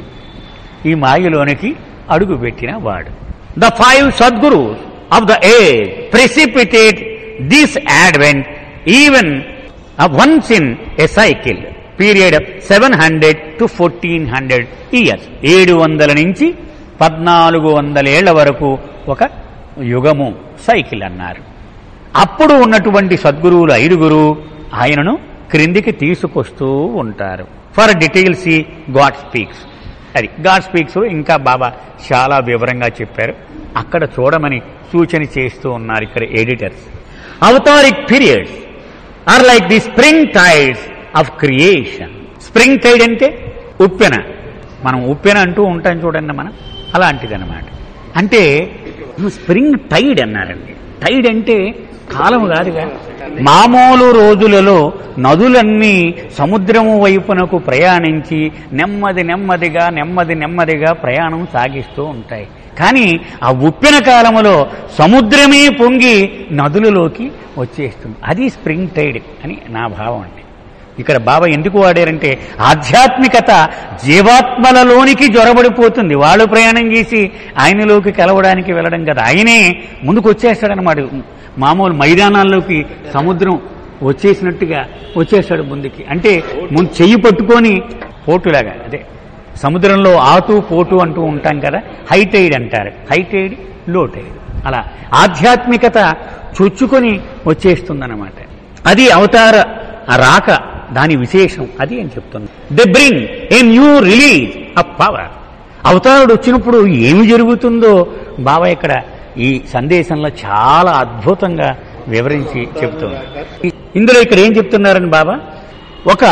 ఈ మాయలోనికి అడుగుపెట్టిన వాడు. The five Sadgurus of the age precipitate this advent even once in a cycle period seven hundred to fourteen hundred years, ఏడు వందల నుంచి పద్నాలుగు వందలేళ్ల వరకు ఒక యుగము సైకిల్ అన్నారు. అప్పుడు ఉన్నటువంటి సద్గురువులు ఐదుగురు ఆయనను క్రిందికి తీసుకొస్తూ ఉంటారు. ఫర్ డీటెయిల్స్ ఈ గాడ్ స్పీక్స్, అది గాడ్ స్పీక్స్ ఇంకా బాబా చాలా వివరంగా చెప్పారు. అక్కడ చూడమని సూచన చేస్తూ ఉన్నారు ఇక్కడ editors. Avataric periods are like the spring tides of creation. Spring tide అంటే ఉప్పెన, మనం ఉప్పెన అంటూ ఉంటాం చూడండి మనం, అలాంటిదన్నమాట. అంటే స్ప్రింగ్ టైడ్ అన్నారండి. టైడ్ అంటే కాలం కాదుగా. మామూలు రోజులలో నదులన్నీ సముద్రము వైపునకు ప్రయాణించి నెమ్మది నెమ్మదిగా నెమ్మది నెమ్మదిగా ప్రయాణం సాగిస్తూ ఉంటాయి. కానీ ఆ ఉప్పిన కాలములో సముద్రమే పొంగి నదులలోకి వచ్చేస్తుంది. అది స్ప్రింగ్ టైడ్ అని నా భావం అండి. ఇక్కడ బాబా ఎందుకు వాడారంటే ఆధ్యాత్మికత జీవాత్మలలోనికి జొరబడిపోతుంది. వాళ్ళు ప్రయాణం చేసి ఆయనలోకి కలవడానికి వెళ్ళడం కదా, ఆయనే ముందుకు వచ్చేస్తాడనమాట. మామూలు మైదానాల్లోకి సముద్రం వచ్చేసినట్టుగా వచ్చేస్తాడు ముందుకి. అంటే ముందు చెయ్యి పట్టుకొని పోటులాగా, అదే సముద్రంలో ఆటు పోటు అంటూ ఉంటాం కదా, హై టైడ్ అంటారు, హై టైడ్ లో టైడ్. అలా ఆధ్యాత్మికత చొచ్చుకొని వచ్చేస్తుందన్నమాట. అది అవతార రాక దాని విశేషం అది అని చెప్తుంది. They bring a new release of power. అవతారుడు వచ్చినప్పుడు ఏమి జరుగుతుందో బాబా ఇక్కడ ఈ సందేశంలో చాలా అద్భుతంగా వివరించి చెప్తుంది. ఇందులో ఇక్కడ ఏం చెప్తున్నారని బాబా, ఒక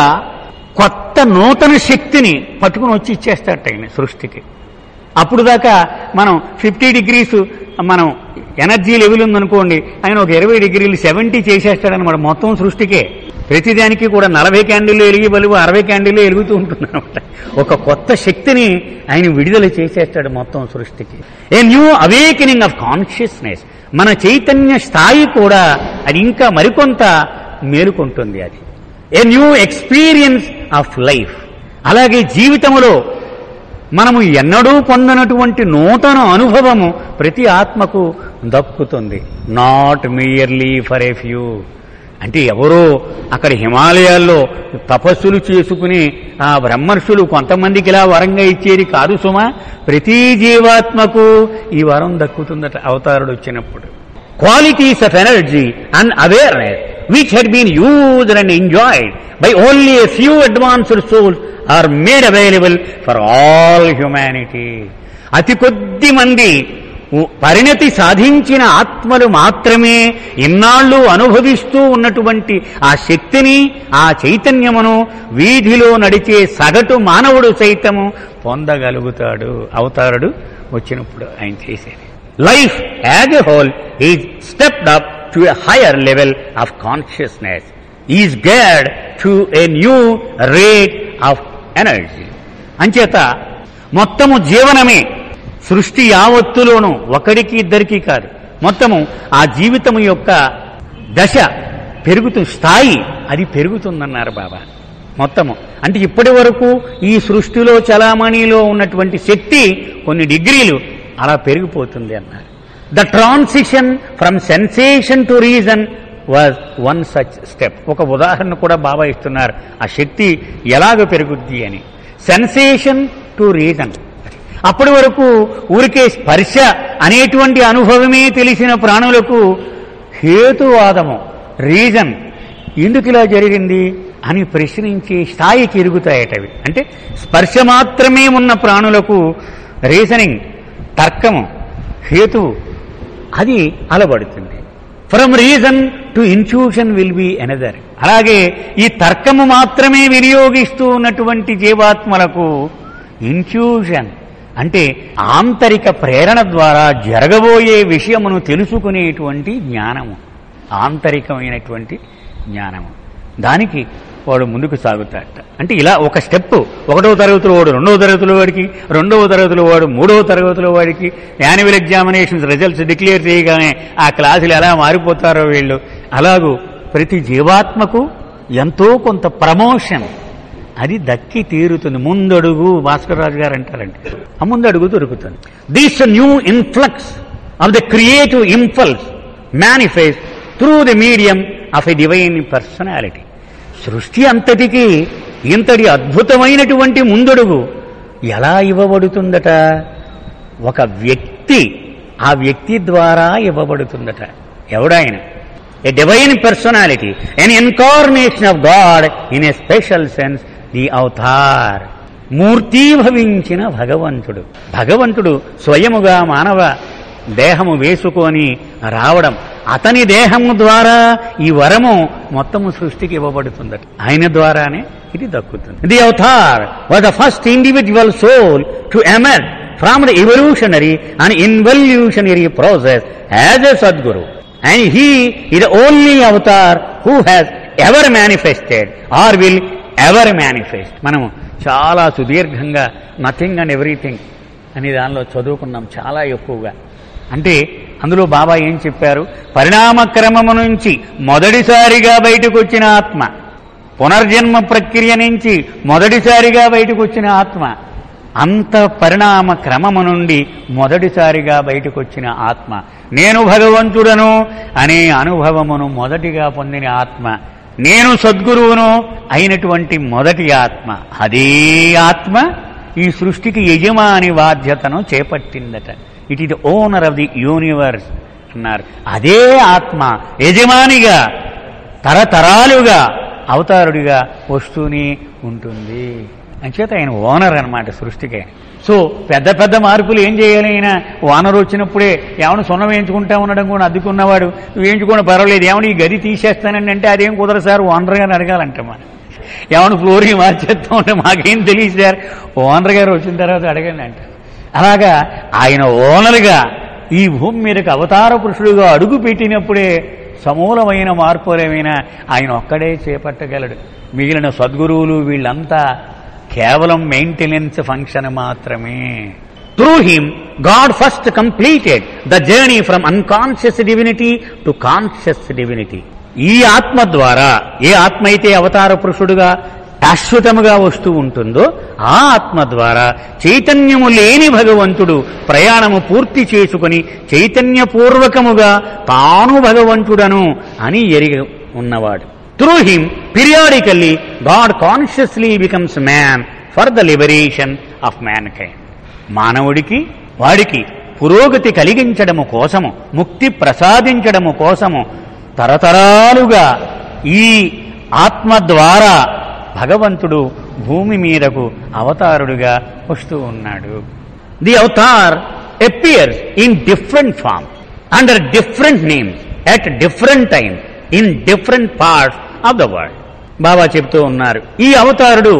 కొత్త నూతన శక్తిని పట్టుకుని వచ్చి ఇచ్చేస్తాడట ఆయన సృష్టికి. అప్పుడు దాకా మనం ఫిఫ్టీ డిగ్రీస్ మనం ఎనర్జీ లెవెల్ ఉందనుకోండి, ఆయన ఒక ఇరవై డిగ్రీలు సెవెంటీ చేసేస్తాడనమాట మొత్తం సృష్టికే. ప్రతిదానికి కూడా నలభై క్యాండిల్లో ఎలిగి బలువు అరవై క్యాండిల్లో ఎలుగుతూ ఉంటుంది అనమాట. ఒక కొత్త శక్తిని ఆయన విడుదల చేసేస్తాడు మొత్తం సృష్టికి. A new awakening of consciousness. మన చైతన్య స్థాయి కూడా అది ఇంకా మరికొంత మేలుకుంటుంది. అది a new experience of life. అలాగే జీవితంలో మనము ఎన్నడూ పొందనటువంటి నూతన అనుభవము ప్రతి ఆత్మకు దక్కుతుంది. Not merely for a few. అంటే ఎవరో అక్కడ హిమాలయాల్లో తపస్సులు చేసుకుని ఆ బ్రహ్మర్షులు కొంతమందికి ఇలా వరంగా ఇచ్చేది కాదు సుమా, ప్రతి జీవాత్మకు ఈ వరం దక్కుతుందట అవతారుడు వచ్చినప్పుడు. Qualities of energy and awareness which had been used and enjoyed by only a few advanced souls are made available for all humanity. అతి కొద్ది మంది పరిణతి సాధించిన ఆత్మలు మాత్రమే ఇన్నాళ్ళు అనుభవిస్తూ ఉన్నటువంటి ఆ శక్తిని, ఆ చైతన్యమును వీధిలో నడిచే సగటు మానవుడు సైతము పొందగలుగుతాడు అవతారుడు వచ్చినప్పుడు ఆయన చేసేది. Life as a whole is stepped up to a higher level of consciousness, is geared to a new rate of energy. అంచేత మొత్తము జీవనమే సృష్టి యావత్తులోనూ ఒకడికి ఇద్దరికి కాదు, మొత్తము ఆ జీవితం యొక్క దశ పెరుగుతూ స్థాయి అది పెరుగుతుందన్నారు బాబా. మొత్తము అంటే ఇప్పటి వరకు ఈ సృష్టిలో చలామణిలో ఉన్నటువంటి శక్తి కొన్ని డిగ్రీలు అలా పెరిగిపోతుంది అన్నారు. The transition from sensation to reason was one such step. ఒక ఉదాహరణ కూడా బాబా ఇస్తున్నారు ఆ శక్తి ఎలాగ పెరుగుద్ది అని. Sensation to reason. అప్పటి వరకు ఊరికే స్పర్శ అనేటువంటి అనుభవమే తెలిసిన ప్రాణులకు హేతువాదము, రీజన్ ఎందుకు ఇలా జరిగింది అని ప్రశ్నించే స్థాయికి ఎరుగుతాయటవి. అంటే స్పర్శ మాత్రమే ఉన్న ప్రాణులకు రీజనింగ్, తర్కము, హేతువు అది అలబడుతుంది. From reason to intuition will be another. అలాగే ఈ తర్కము మాత్రమే వినియోగిస్తూ ఉన్నటువంటి జీవాత్మలకు ఇన్ట్యూషన్ అంటే ఆంతరిక ప్రేరణ ద్వారా జరగబోయే విషయమును తెలుసుకునేటువంటి జ్ఞానము, ఆంతరికమైనటువంటి జ్ఞానము. దానికి వాడు ముందుకు సాగుతాడట. అంటే ఇలా ఒక స్టెప్, ఒకటవ తరగతిలో వాడు రెండవ తరగతిలో వాడికి, రెండవ తరగతిలో వాడు మూడవ తరగతిలో వాడికి యాన్యువల్ ఎగ్జామినేషన్స్ రిజల్ట్స్ డిక్లేర్ చేయగానే ఆ క్లాసులు ఎలా మారిపోతారో వీళ్ళు, అలాగూ ప్రతి జీవాత్మకు ఎంతో కొంత ప్రమోషన్ అది దక్కి తీరుతుంది. ముందడుగు భాస్కర్ రాజు గారు అంటారండి, ఆ ముందడుగు దొరుకుతుంది. This new influx of the creative impulse manifest through the medium of a divine personality. సృష్టి అంతటికీ ఇంతటి అద్భుతమైనటువంటి ముందడుగు ఎలా ఇవ్వబడుతుందట? ఒక వ్యక్తి, ఆ వ్యక్తి ద్వారా ఇవ్వబడుతుందట. ఎవడాయన? A divine personality, an incarnation of God in a special sense, the avatar. మూర్తీభవించిన భగవంతుడు. భగవంతుడు స్వయముగా మానవ దేహము వేసుకొని రావడం, అతని దేహము ద్వారా ఈ వరము మొత్తము సృష్టికి ఇవ్వబడుతుందట. ఆయన ద్వారానే ఇది దక్కుతుంది. The avatar was the first individual soul to emerge from the evolutionary and involutionary process as a Sadguru. And he is the only avatar who has ever manifested or will ever manifest. మనము చాలా సుదీర్ఘంగా నథింగ్ అండ్ ఎవ్రీథింగ్ అనే దానిలో చదువుకున్నాం చాలా ఎక్కువగా. అంటే అందులో బాబా ఏం చెప్పారు? పరిణామక్రమము నుంచి మొదటిసారిగా బయటకు వచ్చిన ఆత్మ, పునర్జన్మ ప్రక్రియ నుంచి మొదటిసారిగా బయటకు వచ్చిన ఆత్మ, అంత పరిణామ క్రమము నుండి మొదటిసారిగా బయటకు వచ్చిన ఆత్మ, నేను భగవంతుడను అనే అనుభవమును మొదటిగా పొందిన ఆత్మ, నేను సద్గురువును అయినటువంటి మొదటి ఆత్మ, అదే ఆత్మ ఈ సృష్టికి యజమాని బాధ్యతను చేపట్టిందట. It is the owner of the universe అన్నారు. అదే ఆత్మ యజమానిగా తరతరాలుగా అవతారుడిగా వస్తూనే ఉంటుంది. అంచేత ఆయన ఓనర్ అనమాట సృష్టికి. సో పెద్ద పెద్ద మార్పులు ఏం చేయాలి? ఆయన ఓనర్ వచ్చినప్పుడే ఏమన్నా సున్నం వేయించుకుంటా ఉండడం కూడా అద్దుకున్నవాడు వేయించుకోవడం పర్వాలేదు, ఏమన్నా ఈ గది తీసేస్తానండి అంటే అదేం కుదరదు సార్, ఓనర్ గారిని అడగాలంట. మనం ఏమన్నా ఫ్లోరింగ్ మార్చేస్తా ఉంటే మాకేం తెలియదు సార్, ఓనర్ గారు వచ్చిన తర్వాత అడగండి అంట. అలాగా ఆయన ఓనర్గా ఈ భూమి మీదకి అవతార పురుషుడుగా అడుగు పెట్టినప్పుడే సమూలమైన మార్పులేమైనా ఆయన ఒక్కడే చేపట్టగలడు. మిగిలిన సద్గురువులు వీళ్ళంతా కేవలం మెయింటెనెన్స్ ఫంక్షన్ మాత్రమే. Through him God first completed the journey from unconscious divinity to conscious divinity. ఈ ఆత్మ ద్వారా, ఏ ఆత్మ అయితే అవతార పురుషుడుగా శాశ్వతముగా వస్తూ ఉంటుందో ఆ ఆత్మ ద్వారా చైతన్యము లేని భగవంతుడు ప్రయాణము పూర్తి చేసుకుని చైతన్యపూర్వకముగా తాను భగవంతుడను అని ఎరిగి ఉన్నవాడు. Through him periodically God consciously becomes man for the liberation of mankind. మానవుడికి వాడికి పురోగతి కలిగించడము కోసము, ముక్తి ప్రసాదించడము కోసము తరతరాలుగా ఈ ఆత్మ ద్వారా భగవంతుడు భూమి మీదకు అవతారుడుగా వస్తూ ఉన్నాడు. The avatar appears in different form under different names at different times in different parts of the world. Baba చెప్తూ ఉన్నారు, ఈ అవతారుడు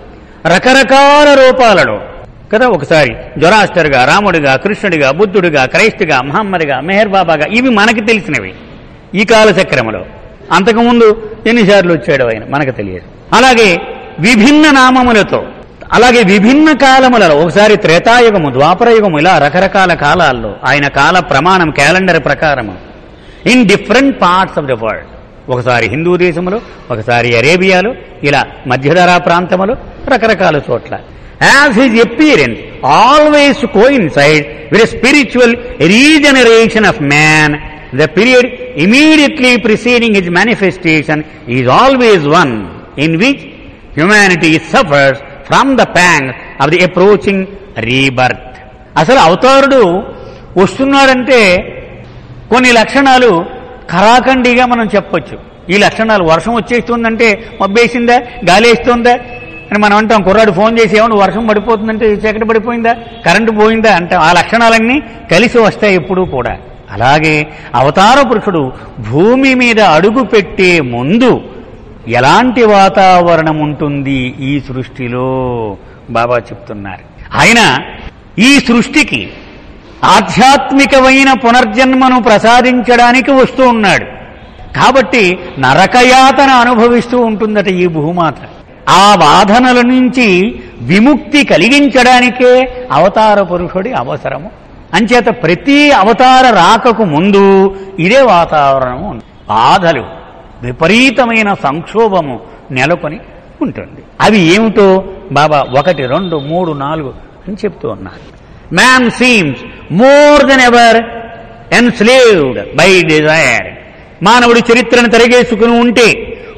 రకరకాల రూపాలలో కదా, ఒకసారి జొరాస్టర్గా, రాముడిగా, కృష్ణుడిగా, బుద్ధుడిగా, క్రైస్తుగా, మహమ్మద్గా, మెహర్ బాబాగా, ఇవి మనకి తెలిసినవి ఈ కాలచక్రములో. అంతకుముందు ఎన్నిసార్లు వచ్చాడు ఆయన మనకు తెలియదు. అలాగే విభిన్న నామములతో, అలాగే విభిన్న కాలములలో, ఒకసారి త్రేతాయుగము, ద్వాపరయుగము, ఇలా రకరకాల కాలాల్లో ఆయన కాల ప్రమాణం క్యాలెండర్ ప్రకారము in different parts of the world, ఒకసారి హిందూ దేశములో, ఒకసారి అరేబియాలో, ఇలా మధ్యధరా ప్రాంతములో, రకరకాల చోట్ల. As his appearance always coincides with a spiritual regeneration of man, the period immediately preceding his manifestation is always one in which humanity suffers from the pangs of the approaching rebirth. అసలు అవతారుడు వస్తున్నాడంటే కొన్ని లక్షణాలు ఖరాఖండిగా మనం చెప్పొచ్చు. ఈ లక్షణాలు, వర్షం వచ్చేస్తుందంటే మబ్బేసిందా, గాలి వేస్తుందా అని మనం అంటాం. కుర్రాడు ఫోన్ చేసి ఏమన్నా వర్షం పడిపోతుందంటే చీకటి పడిపోయిందా, కరెంటు పోయిందా అంటాం. ఆ లక్షణాలన్నీ కలిసి వస్తాయి ఎప్పుడూ కూడా. అలాగే అవతార పురుషుడు భూమి మీద అడుగు పెట్టే ముందు ఎలాంటి వాతావరణం ఉంటుంది ఈ సృష్టిలో బాబా చెప్తున్నారు. ఆయన ఈ సృష్టికి ఆధ్యాత్మికమైన పునర్జన్మను ప్రసాదించడానికి వస్తూ ఉన్నాడు. కాబట్టి నరకయాతన అనుభవిస్తూ ఉంటుందట ఈ భూమాత. ఆ బాధనల నుంచి విముక్తి కలిగించడానికే అవతార పురుషుడి అవసరము. అంచేత ప్రతి అవతార రాకకు ముందు ఇదే వాతావరణము, బాధలు, విపరీతమైన సంక్షోభము నెలకొని ఉంటుంది. అవి ఏమిటో బాబా ఒకటి, రెండు, మూడు, నాలుగు అని చెప్తూ ఉన్నారు. Man seems more than ever enslaved by desire. మానవుడి చరిత్రను తిరగేసుకుని ఉంటే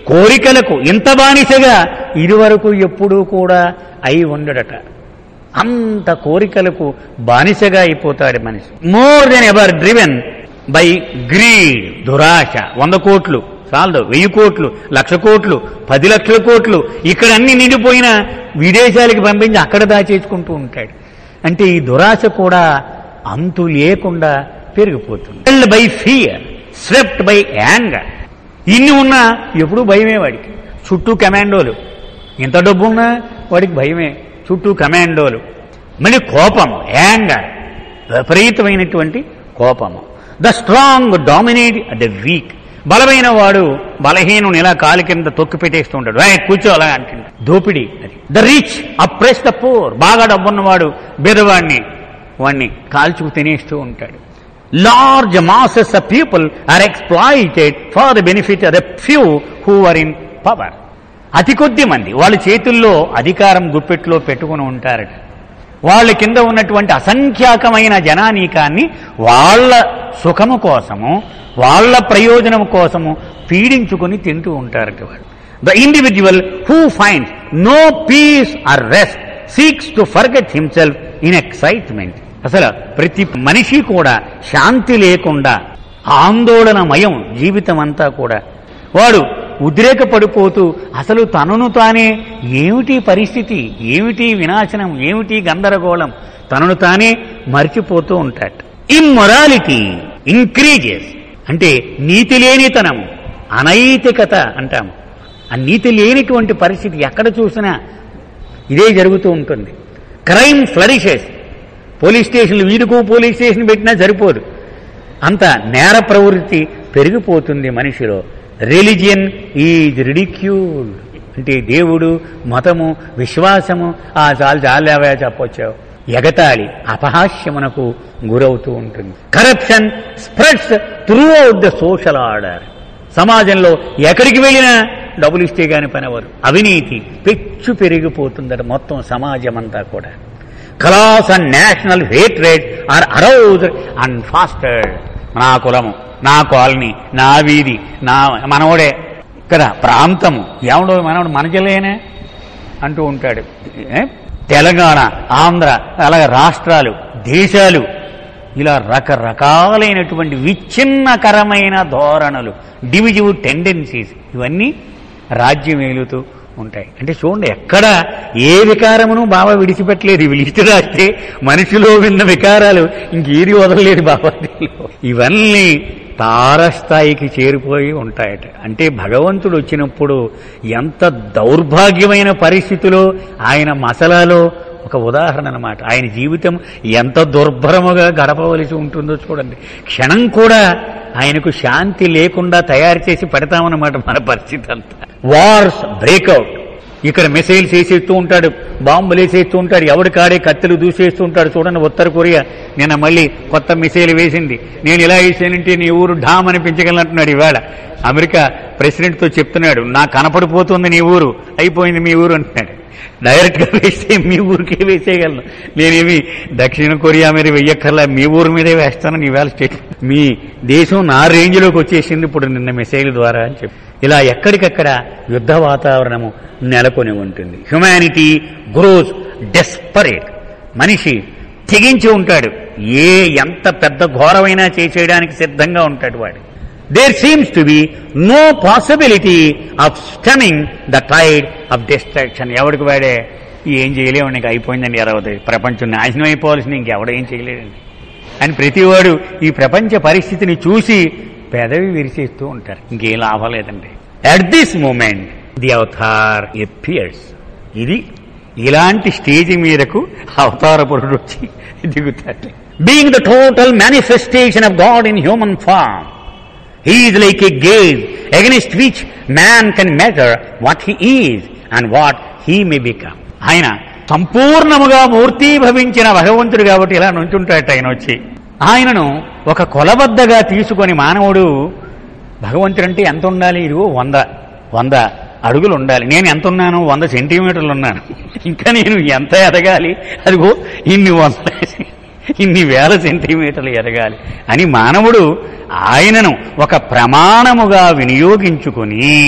కోరికలకు ఇంత బానిసగా ఇదివరకు ఎప్పుడూ కూడా అయి ఉండడట. అంత కోరికలకు బానిసగా అయిపోతాడు మనిషి. More than ever driven by greed, దురాశ. వంద కోట్లు చాలదు, వెయ్యి కోట్లు, లక్ష కోట్లు, పది లక్షల కోట్లు ఇక్కడ అన్ని నిండిపోయినా విదేశాలకు పంపించి అక్కడ దాచేసుకుంటూ ఉంటాడు. అంటే ఈ దురాశ కూడా అంతు లేకుండా పెరిగిపోతుంది. By fear, swept by anger. ఇన్ని ఉన్నా ఎప్పుడూ భయమే వాడికి. చుట్టూ కమాండోలు, ఎంత డబ్బు ఉన్నా వాడికి భయమే, చుట్టూ కమాండోలు. మళ్ళీ కోపం, యాంగర్, విపరీతమైనటువంటి కోపము. The strong dominate the weak. బలమైన వాడు బలహీనుని ఇలా కాలి కింద తొక్కి పెట్టేస్తూ ఉంటాడు. రైట్ కూర్చో అలా అంటుంటాడు. దోపిడీ అది. The rich oppress the poor. బాగా డబ్బున్నవాడు బెదవాడిని వాడిని కాల్చుకు తినేస్తూ ఉంటాడు. Large masses of people are exploited for the benefit of the few who are in power. అతి కొద్ది మంది వాళ్ళ చేతుల్లో అధికారం గుప్పెట్లో పెట్టుకుని ఉంటారట. వాళ్ళ కింద ఉన్నటువంటి అసంఖ్యాకమైన జనానీకాన్ని వాళ్ళ సుఖము కోసము, వాళ్ళ ప్రయోజనం కోసము పీడించుకుని తింటూ ఉంటారట వాళ్ళు. The individual who finds no peace or rest seeks to forget himself in excitement. అసలు ప్రతి మనిషి కూడా శాంతి లేకుండా ఆందోళనమయం జీవితం అంతా కూడా. వాడు ఉద్రేకపడిపోతూ అసలు తనను తానే ఏమిటి పరిస్థితి, ఏమిటి వినాశనం, ఏమిటి గందరగోళం, తనను తానే మర్చిపోతూ ఉంటాడు. Immorality increases. అంటే నీతి లేనితనము, అనైతికత అంటాము. ఆ నీతి లేనిటువంటి పరిస్థితి ఎక్కడ చూసినా ఇదే జరుగుతూ ఉంటుంది. Crime flourishes. పోలీస్ స్టేషన్లు, వీధికో పోలీస్ స్టేషన్ పెట్టినా సరిపోదు, అంత నేర ప్రవృత్తి పెరిగిపోతుంది మనిషిలో. Religion is ridiculed. అంటే దేవుడు, మతము, విశ్వాసము ఆ చాలు చాలావే చెప్పొచ్చావు, ఎగతాళి, అపహాస్యమునకు గురవుతూ ఉంటుంది. Corruption spreads throughout the social order. సమాజంలో ఎక్కడికి వెళ్ళినా డబ్బులు ఇస్తే గాని పనివరు. అవినీతి పెచ్చు పెరిగిపోతుందట మొత్తం సమాజం అంతా కూడా. Class and national hatred are aroused and fostered. నా కులము, నా కాలనీ, నా వీధి, నా మనవడే కదా, ప్రాంతము, ఎవడో మనవడు మన జిల్లేనే అంటూ ఉంటాడు. తెలంగాణ, ఆంధ్ర, అలాగే రాష్ట్రాలు, దేశాలు, ఇలా రకరకాలైనటువంటి విచ్ఛిన్నకరమైన ధోరణులు, డివిజివ్ టెండెన్సీస్, ఇవన్నీ రాజ్యం ఏలుతూ ఉంటాయి. అంటే చూడండి, ఎక్కడ ఏ వికారమును బాబా విడిచిపెట్టలేదు. ఇవి లిస్టు రాస్తే మనిషిలో విన్న వికారాలు ఇంకేది వదలలేదు బాబా. ఇవన్నీ తారస్థాయికి చేరిపోయి ఉంటాయట. అంటే భగవంతుడు వచ్చినప్పుడు ఎంత దౌర్భాగ్యమైన పరిస్థితిలో ఆయన మసలాలో ఒక ఉదాహరణ అన్నమాట. ఆయన జీవితం ఎంత దుర్భరముగా గడపవలసి ఉంటుందో చూడండి. క్షణం కూడా ఆయనకు శాంతి లేకుండా తయారు చేసి పెడతామన్నమాట మన పరిస్థితి అంతా. Wars break out. ఇక్కడ మిసైల్స్ వేసేస్తూ ఉంటాడు, బాంబులు వేసేస్తూ ఉంటాడు, ఎవడి కాడే కత్తులు దూసేస్తూ ఉంటాడు. చూడండి, ఉత్తర కొరియా నిన్న మళ్ళీ కొత్త మిసైల్ వేసింది. నేను ఇలా వేసానంటే నీ ఊరు ఢామ్ అనిపించగలంటున్నాడు. ఇవాళ అమెరికా ప్రెసిడెంట్తో చెప్తున్నాడు, నాకు కనపడిపోతుంది నీ ఊరు, అయిపోయింది మీ ఊరు అంటున్నాడు. డైరెక్ట్గా వేస్తే మీ ఊరికే వేసేయగలను, నేనేమి దక్షిణ కొరియా మీద వెయ్యక్కర్లా, మీ ఊరి మీదే వేస్తానని ఈవేళ స్టేట్. మీ దేశం నా రేంజ్లోకి వచ్చేసింది ఇప్పుడు నిన్న మిసైల్ ద్వారా అని చెప్పి. ఇలా ఎక్కడికక్కడ యుద్ధ వాతావరణము నెలకొని ఉంటుంది. Humanity grows desperate. మనిషి తెగించి ఉంటాడు, ఏ ఎంత పెద్ద ఘోరమైనా చేసేయడానికి సిద్ధంగా ఉంటాడు వాడు. There seems to be no possibility of stemming the tide of destruction. ఎవడికి వాడే ఏం చేయలేవు, నీకు అయిపోయిందండి అరవది, ప్రపంచం నాశనం అయిపోవాల్సింది, ఇంకెవడ ఏం చేయలేడండి అని ప్రతివాడు ఈ ప్రపంచ పరిస్థితిని చూసి పెదవి విరిచేస్తూ ఉంటారు. ఇంకేం లాభం లేదండి. At this moment the avatar appears. ఇది ఇలాంటి స్టేజ్ మీదకు అవతార పురుడు వచ్చి దిగుతాడు. Being the total manifestation of God in human form, he is like a gauge against which man can measure what he is and what he may become. ఆయన సంపూర్ణముగా మూర్తీభవించిన భగవంతుడు కాబట్టి ఇలా నుంచుంటాడట. ఆయన వచ్చి ఆయనను ఒక కొలబద్దగా తీసుకొని మానవుడు, భగవంతుడు అంటే ఎంత ఉండాలి, ఇదిగో వంద వంద అడుగులు ఉండాలి, నేను ఎంత ఉన్నాను, వంద సెంటీమీటర్లు ఉన్నాను, ఇంకా నేను ఎంత ఎదగాలి, అదిగో ఇన్ని వంద ఇన్ని వేల సెంటీమీటర్లు ఎదగాలి అని మానవుడు ఆయనను ఒక ప్రమాణముగా వినియోగించుకొని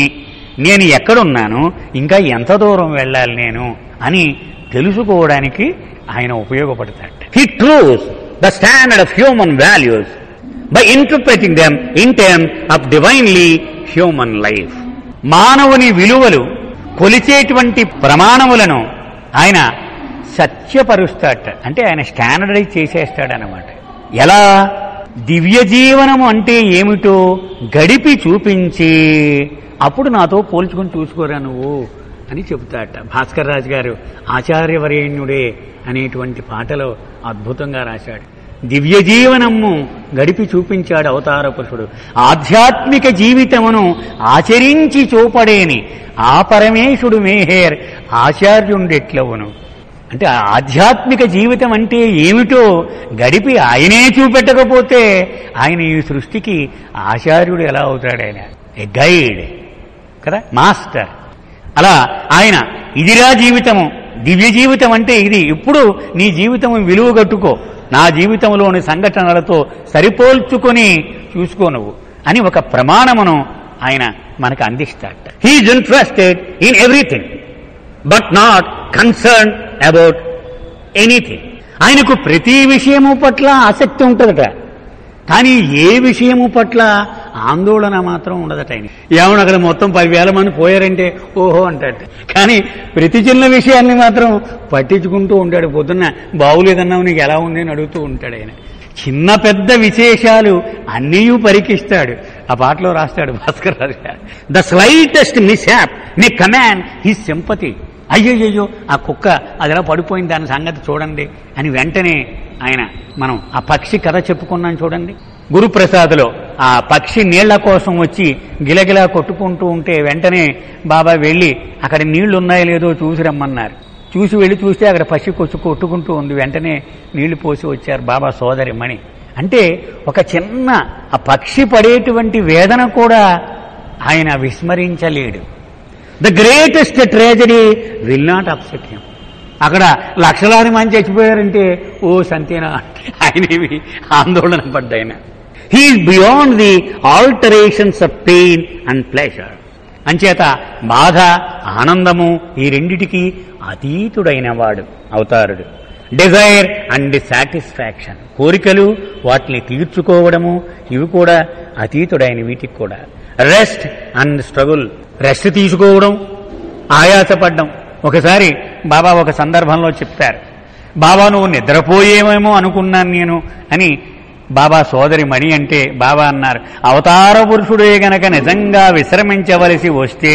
నేను ఎక్కడున్నాను, ఇంకా ఎంత దూరం వెళ్ళాలి నేను అని తెలుసుకోవడానికి ఆయన ఉపయోగపడతాడు. He trues the standard of human values by interpreting them in terms of divinely human life. మానవుని విలువలు కొలిచేటువంటి ప్రమాణములను ఆయన సత్యపరుస్తాడట. అంటే ఆయన స్టాండర్డైజ్ చేసేస్తాడనమాట. ఎలా? దివ్య జీవనము అంటే ఏమిటో గడిపి చూపించి అప్పుడు నాతో పోల్చుకుని చూసుకోరా నువ్వు అని చెబుతాడట. భాస్కర్ రాజు గారు ఆచార్యవరేణ్యుడే అనేటువంటి పాటలో అద్భుతంగా రాశాడు. దివ్య జీవనము గడిపి చూపించాడు అవతార పురుషుడు. ఆధ్యాత్మిక జీవితమును ఆచరించి చూపడేని ఆ పరమేశుడు మేహేర్ ఆచార్యుండెట్లవును. అంటే ఆధ్యాత్మిక జీవితం అంటే ఏమిటో గడిపి ఆయనే చూపెట్టకపోతే ఆయన ఈ సృష్టికి ఆచార్యుడు ఎలా అవుతాడు? ఆయన ఏ గైడ్ కదా, మాస్టర్. అలా ఆయన ఇదిరా జీవితము, దివ్య జీవితం అంటే ఇది, ఇప్పుడు నీ జీవితం విలువ కట్టుకో, నా జీవితంలోని సంఘటనలతో సరిపోల్చుకొని చూసుకో నువ్వు అని ఒక ప్రమాణమును ఆయన మనకు అందిస్తాడట. He is interested in everything but not concern about anything. ఆయనకు ప్రతి విషయము పట్ల ఆసక్తి ఉంటుందట, కానీ ఏ విషయము పట్ల ఆందోళన మాత్రం ఉండదట. ఆయన ఏమన్నా అక్కడ మొత్తం పదివేల మంది పోయారంటే ఓహో అంటాడు, కానీ ప్రతి చిన్న విషయాన్ని మాత్రం పట్టించుకుంటూ ఉంటాడు. పొద్దున్న బాగులేదన్నావు, నీకు ఎలా ఉంది అని అడుగుతూ ఉంటాడు ఆయన. చిన్న పెద్ద విశేషాలు అన్నీ పరికిస్తాడు. ఆ పాటలో రాస్తాడు Bhaskar Raju garu, the slightest mishap may command his sympathy. అయ్యయ్యో ఆ కుక్క అది ఎలా పడిపోయింది, దాని సంగతి చూడండి అని వెంటనే ఆయన, మనం ఆ పక్షి కథ చెప్పుకున్నాం చూడండి, గురుప్రసాద్లో ఆ పక్షి నీళ్ల కోసం వచ్చి గిలగిలా కొట్టుకుంటూ ఉంటే వెంటనే బాబా వెళ్ళి అక్కడ నీళ్లు ఉన్నాయో లేదో చూసి రమ్మన్నారు. చూసి వెళ్ళి చూస్తే అక్కడ పక్షి కొచ్చు కొట్టుకుంటూ ఉంది. వెంటనే నీళ్లు పోసి వచ్చారు బాబా సోదరి మణి. అంటే ఒక చిన్న ఆ పక్షి పడేటువంటి వేదన కూడా ఆయన విస్మరించలేడు. The greatest tragedy will not upset him. అక్కడ లక్షలాది మంది చచ్చిపోయారంటే ఓ సంతేనా అంటే ఆయనేమి ఆందోళన పడ్డాయన. He is beyond the alterations of pain and pleasure. అంచేత బాధ ఆనందము ఈ రెండిటికి అతీతుడైన వాడు అవతారుడు. డిజైర్ అండ్ సాటిస్ఫాక్షన్, కోరికలు వాటిని తీర్చుకోవడము, ఇవి కూడా అతీతుడైన వీటికి కూడా. రెస్ట్ అండ్ స్ట్రగుల్, రెస్ట్ తీసుకోవడం, ఆయాసపడ్డం. ఒకసారి బాబా ఒక సందర్భంలో చెప్పారు, బాబా నువ్వు నిద్రపోయేమేమో అనుకున్నాను నేను అని బాబా సోదరి మణి అంటే బాబా అన్నారు, అవతార పురుషుడే గనక నిజంగా విశ్రమించవలసి వస్తే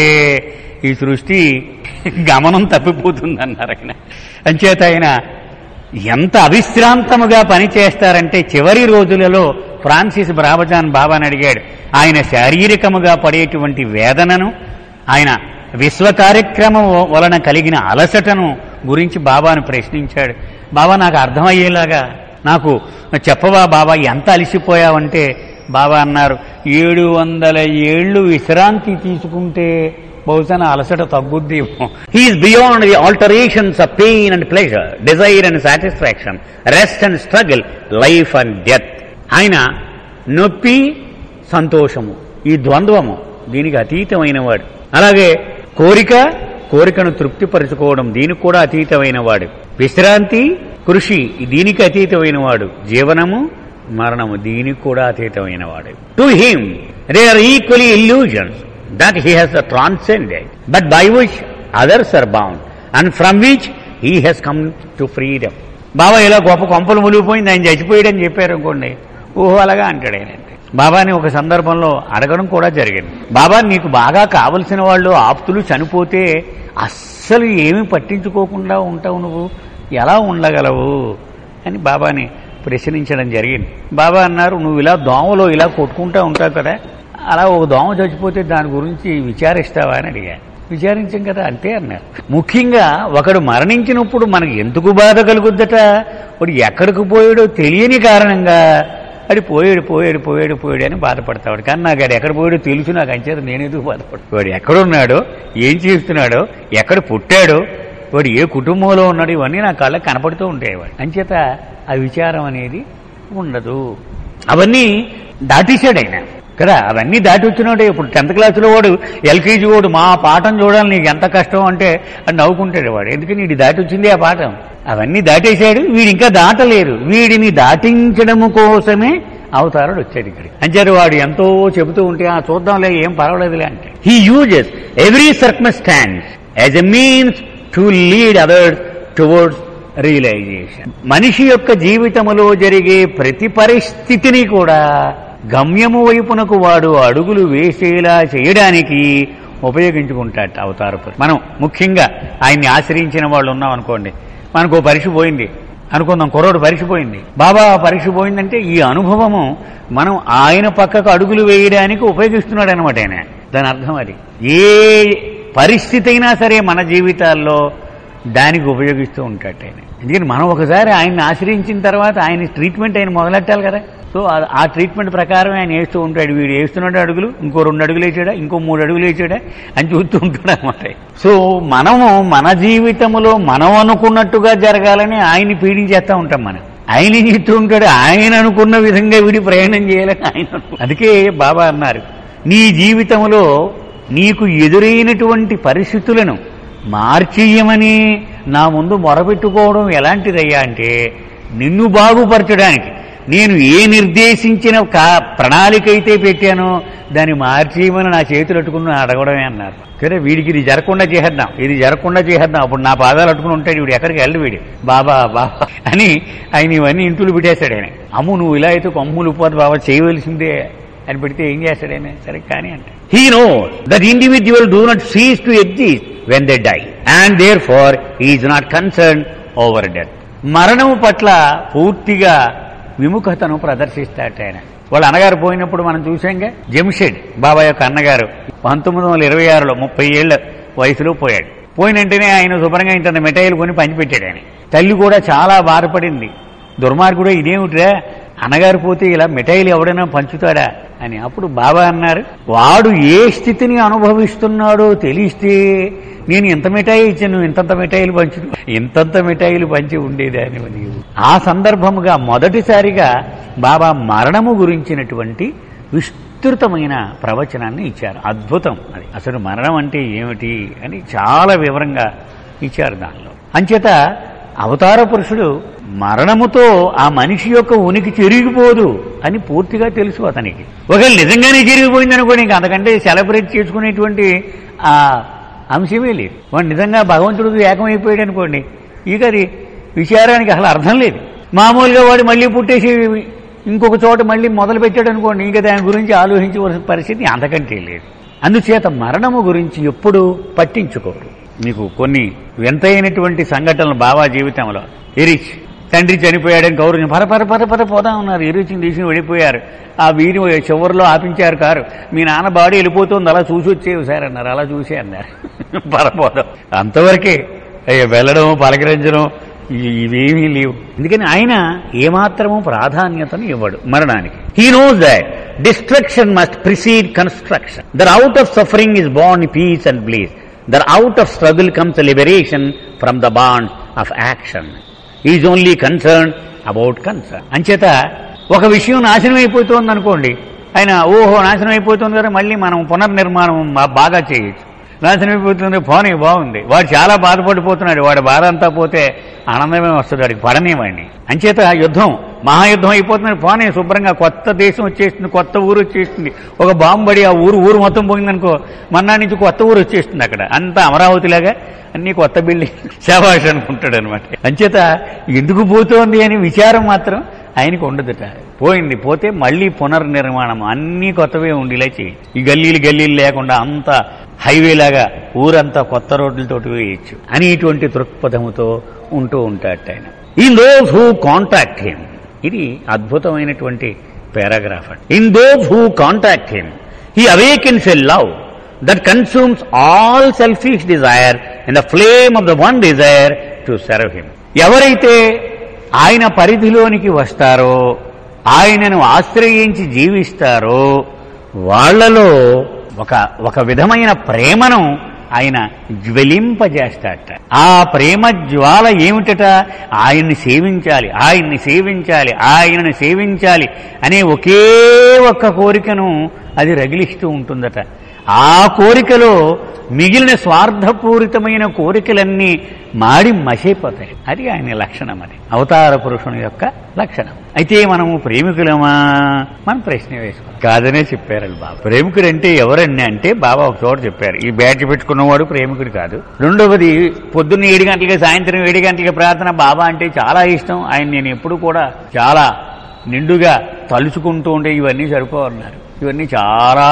ఈ సృష్టి గమనం తప్పిపోతుందన్నారు ఆయన. అంచేత ఆయన ఎంత అవిశ్రాంతముగా పనిచేస్తారంటే చివరి రోజులలో ఫ్రాన్సిస్ బ్రాబజాన్ బాబాని అడిగాడు, ఆయన శారీరకముగా పడేటువంటి వేదనను, ఆయన విశ్వ కార్యక్రమం వలన కలిగిన అలసటను గురించి బాబాను ప్రశ్నించాడు. బాబా నాకు అర్థమయ్యేలాగా నాకు చెప్పవా బాబా, ఎంత అలసిపోయావంటే బాబా అన్నారు, ఏడు వందల ఏళ్ళు విశ్రాంతి తీసుకుంటే బహుశా అలసట తగ్గుద్దేమో. He is beyond the alterations of pain and pleasure, desire and satisfaction, rest and struggle, life and death. ఆయన నొప్పి సంతోషము ఈ ద్వంద్వము దీనికి అతీతమైన వాడు. అలాగే కోరిక, కోరికను తృప్తిపరచుకోవడం దీనికి కూడా అతీతమైన వాడు. విశ్రాంతి, కృషి దీనికి అతీతమైన వాడు. జీవనము, మరణము దీనికి కూడా అతీతమైన వాడు. To him they are equally illusions that he has transcended but by which others are bound and from which he has come to freedom. Baba ఇలా గొప్ప కొంపలు మునిగిపోయింది, ఆయన చచ్చిపోయాడని చెప్పారు అనుకోండి, ఓహో అలాగా అంటాడు ఆయన. బాబాని ఒక సందర్భంలో అడగడం కూడా జరిగింది, బాబా నీకు బాగా కావలసిన వాళ్ళు ఆప్తులు చనిపోతే అస్సలు ఏమీ పట్టించుకోకుండా ఉంటావు, నువ్వు ఎలా ఉండగలవు అని బాబాని ప్రశ్నించడం జరిగింది. బాబా అన్నారు, నువ్వు ఇలా దోమలో ఇలా కొట్టుకుంటూ ఉంటావు కదా, అలా ఒక దోమ చచ్చిపోతే దాని గురించి విచారిస్తావా అని అడిగాను. విచారించాం కదా అంతే అన్నారు. ముఖ్యంగా ఒకడు మరణించినప్పుడు మనకు ఎందుకు బాధ కలుగుద్దట, వాడు ఎక్కడికి పోయాడో తెలియని కారణంగా అది పోయాడు పోయాడు పోయాడు పోయాడు అని బాధపడతాడు. కానీ నాకు అది ఎక్కడ పోయాడో తెలుసు, నాకు అంచేత నేనెందుకు బాధపడతాడు. వాడు ఎక్కడున్నాడో, ఏం చేస్తున్నాడో, ఎక్కడ పుట్టాడో, వాడు ఏ కుటుంబంలో ఉన్నాడు, ఇవన్నీ నా కళ్ళకి కనపడుతూ ఉంటాయి. వాడు అంచేత ఆ విచారం అనేది ఉండదు. అవన్నీ దాటేశాడు ఆయన. కదా. అవన్నీ దాటి వచ్చినోడే. ఇప్పుడు టెన్త్ క్లాసులో వాడు ఎల్కేజీ వాడు మా పాఠం చూడాలి నీకు ఎంత కష్టం అంటే అని నవ్వుకుంటాడు వాడు. ఎందుకని వీడి దాటి వచ్చింది ఆ పాఠం. అవన్నీ దాటేశాడు, వీడు ఇంకా దాటలేరు. వీడిని దాటించడము కోసమే అవతారుడు వచ్చాడు ఇక్కడ. అంచారు వాడు ఎంతో చెబుతూ ఉంటే ఆ చూద్దాంలే ఏం పర్వాలేదులే అంటే. He uses every circumstance as a means to lead others towards realization. మనిషి యొక్క జీవితంలో జరిగే ప్రతి పరిస్థితిని కూడా గమ్యము వైపునకు వాడు అడుగులు వేసేలా చేయడానికి ఉపయోగించుకుంటాట అవతార. మనం ముఖ్యంగా ఆయన్ని ఆశ్రయించిన వాళ్ళు ఉన్నాం అనుకోండి, మనకు పరీక్ష పోయింది అనుకుందాం, కుర్రోడు పరీక్ష పోయింది, బాబా పరీక్ష పోయిందంటే ఈ అనుభవము మనం ఆయన పక్కకు అడుగులు వేయడానికి ఉపయోగిస్తున్నాడు అనమాట ఆయన. దాని అర్థం అది. ఏ పరిస్థితి అయినా సరే మన జీవితాల్లో దానికి ఉపయోగిస్తూ ఉంటాడు ఆయన. ఎందుకంటే మనం ఒకసారి ఆయన్ని ఆశ్రయించిన తర్వాత ఆయన ట్రీట్మెంట్ ఆయన మొదలెట్టాలి కదా. సో ఆ ట్రీట్మెంట్ ప్రకారం ఆయన వేస్తూ ఉంటాడు. వీడు వేస్తున్నాడు అడుగులు, ఇంకో రెండు అడుగులు వేసాడా, ఇంకో మూడు అడుగులు వేసాడా అని చూస్తూ ఉంటాడు అనమాట. సో మనము మన జీవితంలో మనం అనుకున్నట్టుగా జరగాలని ఆయన్ని పీడించేస్తూ ఉంటాం. మనం ఆయన ఏం చెప్తూ ఉంటాడు, ఆయన అనుకున్న విధంగా వీడి ప్రయాణం చేయాలని ఆయన. అందుకే బాబా అన్నారు, నీ జీవితంలో నీకు ఎదురైనటువంటి పరిస్థితులను మార్చేయమని నా ముందు మొరపెట్టుకోవడం ఎలాంటిదయ్యా అంటే, నిన్ను బాగుపరచడానికి నేను ఏ నిర్దేశించిన కా ప్రణాళిక అయితే పెట్టానో దాన్ని మార్చేయమని నా చేతులు అట్టుకుని అడగడమే అన్నారు. సరే వీడికి ఇది జరగకుండా చేసేద్దాం, ఇది జరగకుండా చేసేద్దాం, అప్పుడు నా పాదాలు అట్టుకుని ఉంటాడు వీడు, ఎక్కడికి వెళ్ళడు వీడు, బాబా బాబా అని ఆయన ఇవన్నీ ఇంటులు పెట్టేశాడు ఆయన. అమ్ము నువ్వు ఇలా అయితే కొమ్ములు పోదు బాబా చేయవలసిందే అని పెడితే ఏం చేస్తాడైనా సరే కానీ అంటే. He knows that individual do not cease to exist when they die and therefore he is not concern over death. మరణం పట్ల పూర్తిగా విముఖతను ప్రదర్శిస్తాట ఆయన. వాళ్ళ అన్నగారు పోయినప్పుడు మనం చూసాంగా, జంషెడ్ బాబా యొక్క అన్నగారు పంతొమ్మిది వందల ఇరవై ఆరులో ముప్పై ఏళ్ల వయసులో పోయాడు. పోయినంటేనే ఆయన శుభ్రంగా ఇంత మిఠాయిలు కొని పంచిపెట్టాడు ఆయన. తల్లి కూడా చాలా బాధపడింది, దుర్మార్గుడు ఇదేమిట్రా అన్నగారు పోతే ఇలా మిఠాయిలు ఎవడైనా పంచుతాడా అని. అప్పుడు బాబా అన్నారు, వాడు ఏ స్థితిని అనుభవిస్తున్నాడో తెలిస్తే నేను ఇంత మిఠాయి ఇచ్చాను, నువ్వు ఇంతంత మిఠాయిలు పంచు, ఇంతంత మిఠాయిలు పంచి ఉండేదాని. ఆ సందర్భముగా మొదటిసారిగా బాబా మరణము గురించినటువంటి విస్తృతమైన ప్రవచనాన్ని ఇచ్చారు. అద్భుతం అది. అసలు మరణం అంటే ఏమిటి అని చాలా వివరంగా ఇచ్చారు దానిలో. అంచేత అవతార పురుషుడు మరణముతో ఆ మనిషి యొక్క ఉనికి చెరిగిపోదు అని పూర్తిగా తెలుసు అతనికి. ఒకవేళ నిజంగానే చెరిగిపోయిందనుకోండి, ఇంకా అంతకంటే సెలబ్రేట్ చేసుకునేటువంటి ఆ అంశమే లేదు. వాడు నిజంగా భగవంతుడికి ఏకమైపోయాడు అనుకోండి, ఇక అది విచారానికి అసలు అర్థం లేదు. మామూలుగా వాడు మళ్ళీ పుట్టేసి ఇంకొక చోట మళ్ళీ మొదలు పెట్టాడు అనుకోండి, ఇంకా దాని గురించి ఆలోచించవలసిన పరిస్థితి అంతకంటే లేదు. అందుచేత మరణము గురించి ఎప్పుడూ పట్టించుకోరు. మీకు కొన్ని వింతైనటువంటి సంఘటనలు బాబా జీవితంలో. ఎరిచ్ తండ్రి చనిపోయాడని కౌరు పర పర పర పర పోతా ఉన్నారు. ఎరిచిని తీసుకుని వెళ్ళిపోయారు. ఆ వీరి చివరిలో ఆపించారు కారు. మీ నాన్న బాడీ వెళ్ళిపోతుంది, అలా చూసి వచ్చేవి సార్ అన్నారు. అలా చూసే అన్నారు. పరపోదాం అంతవరకే. వెళ్ళడం పలకరించడం ఇవేమీ లేవు. ఎందుకని ఆయన ఏమాత్రము ప్రాధాన్యతను ఇవ్వడు మరణానికి. He knows that destruction must precede construction. That out of suffering is born peace and bliss. That out of struggle comes a liberation from the bonds of action. He is only concerned about concern. అంచేత ఒక విషయం నాశనం అయిపోతుంది అనుకోండి, ఆయన ఓహో నాశనం అయిపోతుంది కదా మళ్ళీ మనం పునర్నిర్మాణం బాగా చేయొచ్చు. నాశనం అయిపోతుంది పోనీ బాగుంది, వాడు చాలా బాధపడిపోతున్నాడు, వాడి బాధ అంతా పోతే ఆనందమే వస్తుంది వాడికి, పడనివ్వండి. అంచేత యుద్ధం మహాయుద్ధం అయిపోతుంది, పోనీ శుభ్రంగా కొత్త దేశం వచ్చేస్తుంది, కొత్త ఊరు వచ్చేస్తుంది. ఒక బాంబు పడి ఆ ఊరు ఊరు మొత్తం పోయిందనుకో, మన్నా నుంచి కొత్త ఊరు వచ్చేస్తుంది. అక్కడ అంతా అమరావతిలాగా అన్ని కొత్త బిల్డింగ్ శభాష్ అనుకుంటాడు అనమాట. అంచేత ఎందుకు పోతోంది అని విచారం మాత్రం ఆయనకు ఉండదుట. పోయింది పోతే మళ్ళీ పునర్నిర్మాణం అన్నీ కొత్తవే ఉండేలా చేయి. ఈ గల్లీలు గల్లీలు లేకుండా అంతా హైవేలాగా ఊరంతా కొత్త రోడ్లతోటి వేయచ్చు అని ఇటువంటి దృక్పథముతో ఉంటూ ఉంటాడు ఆయన. In those who contact him, ఇది అద్భుతమైనటువంటి paragraph. In those who contact him he awakens a love that consumes all selfish desire in the flame of the one desire to serve him. ఎవరైతే ఆయన పరిధిలోనికి వస్తారో, ఆయనను ఆశ్రయించి జీవిస్తారో వాళ్లలో ఒక ఒక విధమైన ప్రేమను ఆయన జ్వలింపజేస్తాడట. ఆ ప్రేమ జ్వాల ఏమిటట? ఆయన్ని సేవించాలి, ఆయన్ని సేవించాలి, ఆయనను సేవించాలి అనే ఒకే ఒక్క కోరికను అది రగిలిస్తూ ఉంటుందట. ఆ కోరికలో మిగిలిన స్వార్థపూరితమైన కోరికలన్నీ మాడి మసైపోతాయి. అది ఆయన లక్షణం, అది అవతార పురుషుని యొక్క లక్షణం. అయితే మనము ప్రేమికులమా మనం ప్రశ్న వేసుకోవాలి. కాదనే చెప్పారండి బాబా. ప్రేమికుడంటే ఎవరండి అంటే బాబా ఒక చోట చెప్పారు, ఈ బ్యాడ్జ్ పెట్టుకున్నవాడు ప్రేమికుడు కాదు. రెండవది, పొద్దున్న ఏడు గంటలకి సాయంత్రం ఏడు గంటలకి ప్రార్థన. బాబా అంటే చాలా ఇష్టం ఆయన. నేను ఎప్పుడు కూడా చాలా నిండుగా తలుచుకుంటూ ఉంటే ఇవన్నీ సరిపోవన్నారు. ఇవన్నీ చాలా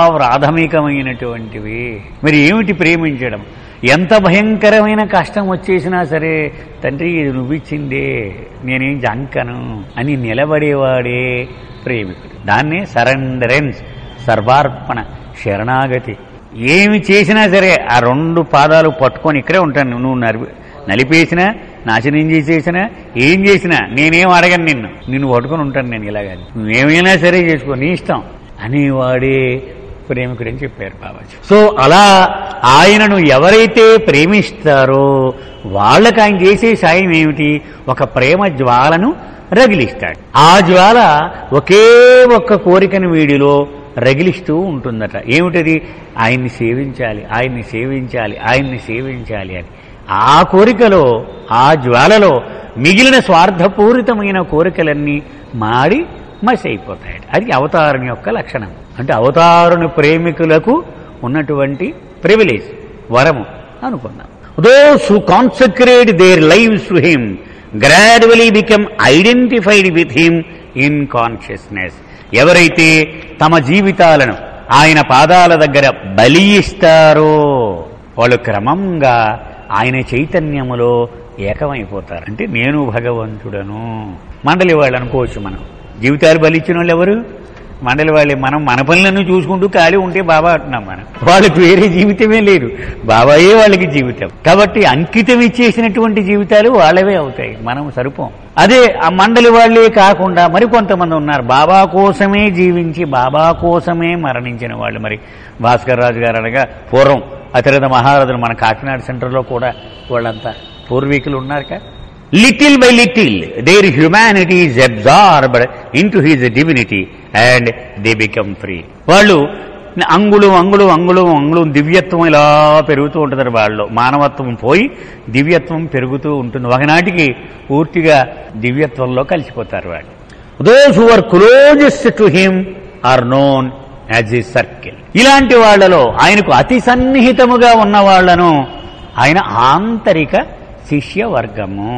ప్రాథమికమైనటువంటివి. మరి ఏమిటి ప్రేమించడం? ఎంత భయంకరమైన కష్టం వచ్చేసినా సరే, తండ్రి ఇది నువ్విచ్చిందే, నేనేం జంకను అని నిలబడేవాడే ప్రేమికుడు. దాన్నే సరెండరెన్స్, సర్వార్పణ, శరణాగతి. ఏమి చేసినా సరే ఆ రెండు పాదాలు పట్టుకొని ఇక్కడే ఉంటాను. నువ్వు నలిపి నలిపేసినా, నాశనం చేసేసినా, ఏం చేసినా నేనేం అడగను, నిన్ను నిన్ను పట్టుకొని ఉంటాను నేను ఇలాగని. నువ్వేమైనా సరే చేసుకో, నీ ఇష్టం అనేవాడే ప్రేమికుడని చెప్పారు బాబాజీ. సో అలా ఆయనను ఎవరైతే ప్రేమిస్తారో వాళ్ళకి ఆయన చేసే సాయం ఏమిటి? ఒక ప్రేమ జ్వాలను రగిలిస్తాడు. ఆ జ్వాల ఒకే ఒక్క కోరికను వీడిలో రగిలిస్తూ ఉంటుందట. ఏమిటది? ఆయన్ని సేవించాలి, ఆయన్ని సేవించాలి, ఆయన్ని సేవించాలి అని. ఆ కోరికలో, ఆ జ్వాలలో మిగిలిన స్వార్థపూరితమైన కోరికలన్నీ మాడి మసి అయిపోతాయి. అది అవతారుని యొక్క లక్షణం. అంటే అవతారుని ప్రేమికులకు ఉన్నటువంటి ప్రివిలేజ్, వరము అనుకున్నాం. Those who consecrate their lives to him gradually become identified with him in consciousness. ఎవరైతే తమ జీవితాలను ఆయన పాదాల దగ్గర బలి ఇస్తారో వాళ్ళు క్రమంగా ఆయన చైతన్యములో ఏకమైపోతారు. అంటే నేను భగవంతుడను. మండలి వాళ్ళు అనుకోవచ్చు, మనం జీవితాలు బలిచ్చిన వాళ్ళు ఎవరు? మండలి వాళ్ళే. మనం మన పనులను చూసుకుంటూ ఖాళీ ఉంటే బాబా అంటున్నాం. మనం వాళ్ళకి వేరే జీవితమే లేదు, బాబాయే వాళ్ళకి జీవితం. కాబట్టి అంకితం ఇచ్చేసినటువంటి జీవితాలు వాళ్ళవే అవుతాయి, మనం సరిపోం. అదే ఆ మండలి వాళ్లే కాకుండా మరికొంతమంది ఉన్నారు, బాబా కోసమే జీవించి బాబా కోసమే మరణించిన వాళ్ళు. మరి భాస్కర్ రాజు గారు అనగా పూర్వం అతిరథ మహారథులు మన కాకినాడ సెంటర్లో కూడా వాళ్ళంతా పూర్వీకులు ఉన్నారు కదా. Little by little their humanity is absorbed into his divinity and they become free. వాళ్ళు అంగుళం అంగుళం అంగుళం అంగుళం దివ్యత్వం ఇలా పెరుగుతూ ఉంటుంది వాళ్ళు. మానవత్వం పోయి దివ్యత్వం పెరుగుతూ ఉంటుంది. ఒకనాటికి పూర్తిగా దివ్యత్వంలో కలిసిపోతారు వాళ్ళు. Those who are closest to him are known as a circle. ఇలాంటి వాళ్లలో ఆయనకు అతి సన్నిహితముగా ఉన్న వాళ్లను ఆయన ఆంతరిక శిష్య వర్గము,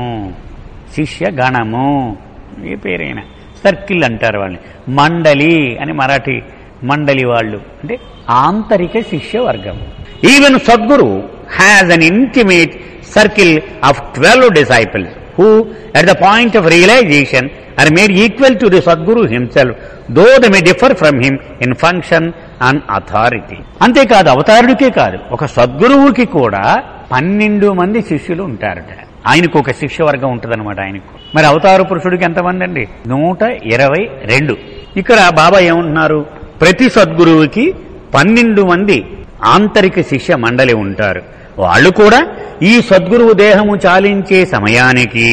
శిష్య గణము, ఏ పేరైనా సర్కిల్ అంటారు వాళ్ళని. మండలి అని మరాఠీ మండలి వాళ్ళు అంటే ఆంతరిక శిష్య వర్గం. Even Sadguru has an intimate circle of twelve disciples who at the point of realization are made equal to the Sadguru himself, though they may differ from him in function and authority. అంతేకాదు, అవతారుడికే కాదు, ఒక సద్గురువుకి కూడా పన్నెండు మంది శిష్యులు ఉంటారట. ఆయనకు ఒక శిష్యవర్గం ఉంటుందన్నమాట ఆయనకు. మరి అవతార పురుషుడికి ఎంతమంది అండి? నూట ఇరవై రెండు. ఇక్కడ బాబా ఏమంటున్నారు? ప్రతి సద్గురువుకి పన్నెండు మంది ఆంతరిక శిష్య మండలి ఉంటారు. వాళ్ళు కూడా ఈ సద్గురువు దేహము చాలించే సమయానికి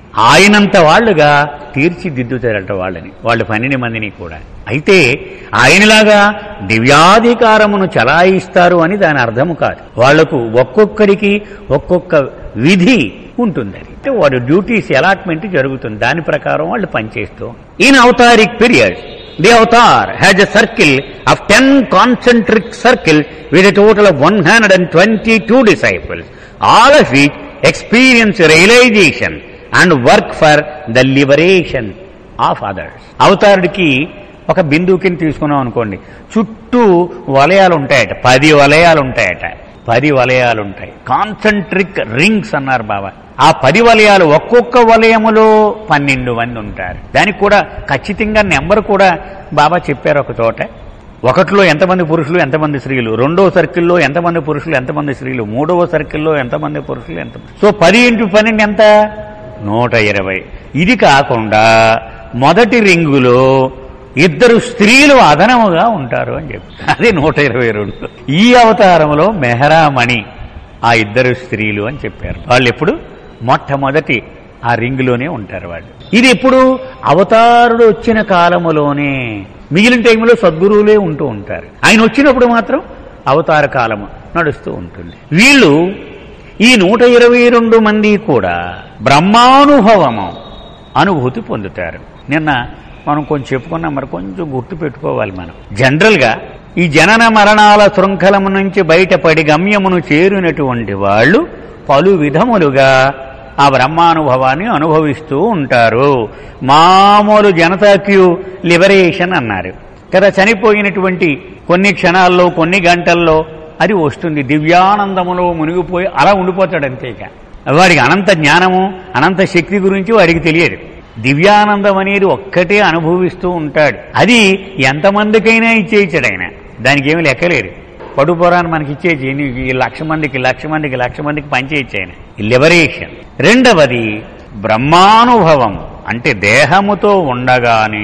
ఆయనంత వాళ్లుగా తీర్చిదిద్దుతారట వాళ్ళని, వాళ్ళు పన్నెండు మందిని కూడా. అయితే ఆయనలాగా దివ్యాధికారమును చలాయిస్తారు అని దాని అర్థము కాదు. వాళ్లకు ఒక్కొక్కరికి ఒక్కొక్క విధి ఉంటుంది. అంటే వాడు డ్యూటీస్ అలాట్మెంట్ జరుగుతుంది, దాని ప్రకారం వాళ్ళు పనిచేస్తూ. In avataric period the avatar has a circle of ten concentric circles with a total of one hundred twenty-two disciples, all of which experience realization and work for the liberation of others. అవతారుడికి ఒక బిందువుకిని తీసుకున్నాం అనుకోండి, చుట్టూ వలయాలు ఉంటాయట, పది వలయాలు ఉంటాయట. పది వలయాలు ఉంటాయి, కాన్సెంట్రిక్ రింగ్స్ అన్నారు బాబా. ఆ పది వలయాలు ఒక్కొక్క వలయములో పన్నెండు మంది ఉంటారు. దానికి కూడా ఖచ్చితంగా నెంబర్ కూడా బాబా చెప్పారు ఒక చోట. ఒకటిలో ఎంతమంది పురుషులు ఎంతమంది స్త్రీలు, రెండవ సర్కిల్లో ఎంతమంది పురుషులు ఎంతమంది స్త్రీలు, మూడవ సర్కిల్లో ఎంతమంది పురుషులు ఎంతమంది. సో పది ఇంటూ పన్నెండు ఎంత? నూట ఇరవై. ఇది కాకుండా మొదటి రింగులో ఇద్దరు స్త్రీలు అదనముగా ఉంటారు అని చెప్పి, అది నూట ఇరవై రెండు. ఈ అవతారంలో మెహరామణి ఆ ఇద్దరు స్త్రీలు అని చెప్పారు. వాళ్ళు ఎప్పుడు మొట్టమొదటి ఆ రింగులోనే ఉంటారు వాళ్ళు. ఇది ఎప్పుడు? అవతారుడు వచ్చిన కాలములోనే. మిగిలిన టైంలో సద్గురువులే ఉంటూ ఉంటారు. ఆయన వచ్చినప్పుడు మాత్రం అవతార కాలము నడుస్తూ ఉంటుంది. వీళ్ళు ఈ నూట ఇరవై రెండు మంది కూడా బ్రహ్మానుభవము అనుభూతి పొందుతారు. నిన్న మనం కొంచెం చెప్పుకున్నాం, మరి కొంచెం గుర్తు పెట్టుకోవాలి. మనం జనరల్గా ఈ జనన మరణాల శృంఖలము నుంచి బయటపడి గమ్యమును చేరినటువంటి వాళ్ళు పలు విధములుగా ఆ బ్రహ్మానుభవాన్ని అనుభవిస్తూ ఉంటారు. మామూలు జనతా క్యూ లిబరేషన్ అన్నారు కదా, చనిపోయినటువంటి కొన్ని క్షణాల్లో కొన్ని గంటల్లో అది వస్తుంది. దివ్యానందములో మునిగిపోయి అలా ఉండిపోతాడు. అంతేక వాడికి అనంత జ్ఞానము అనంత శక్తి గురించి వాడికి తెలియదు. దివ్యానందం అనేది ఒక్కటే అనుభవిస్తూ ఉంటాడు. అది ఎంతమందికైనా ఇచ్చేయచ్చాడు ఆయన, దానికి ఏమి లెక్కలేదు. పడుపోరాన్ని మనకి ఇచ్చేసి ఈ లక్ష మందికి లక్ష మందికి లక్ష మందికి పంచేయచ్చు ఆయన. లిబరేషన్. రెండవది బ్రహ్మానుభవం, అంటే దేహముతో ఉండగానే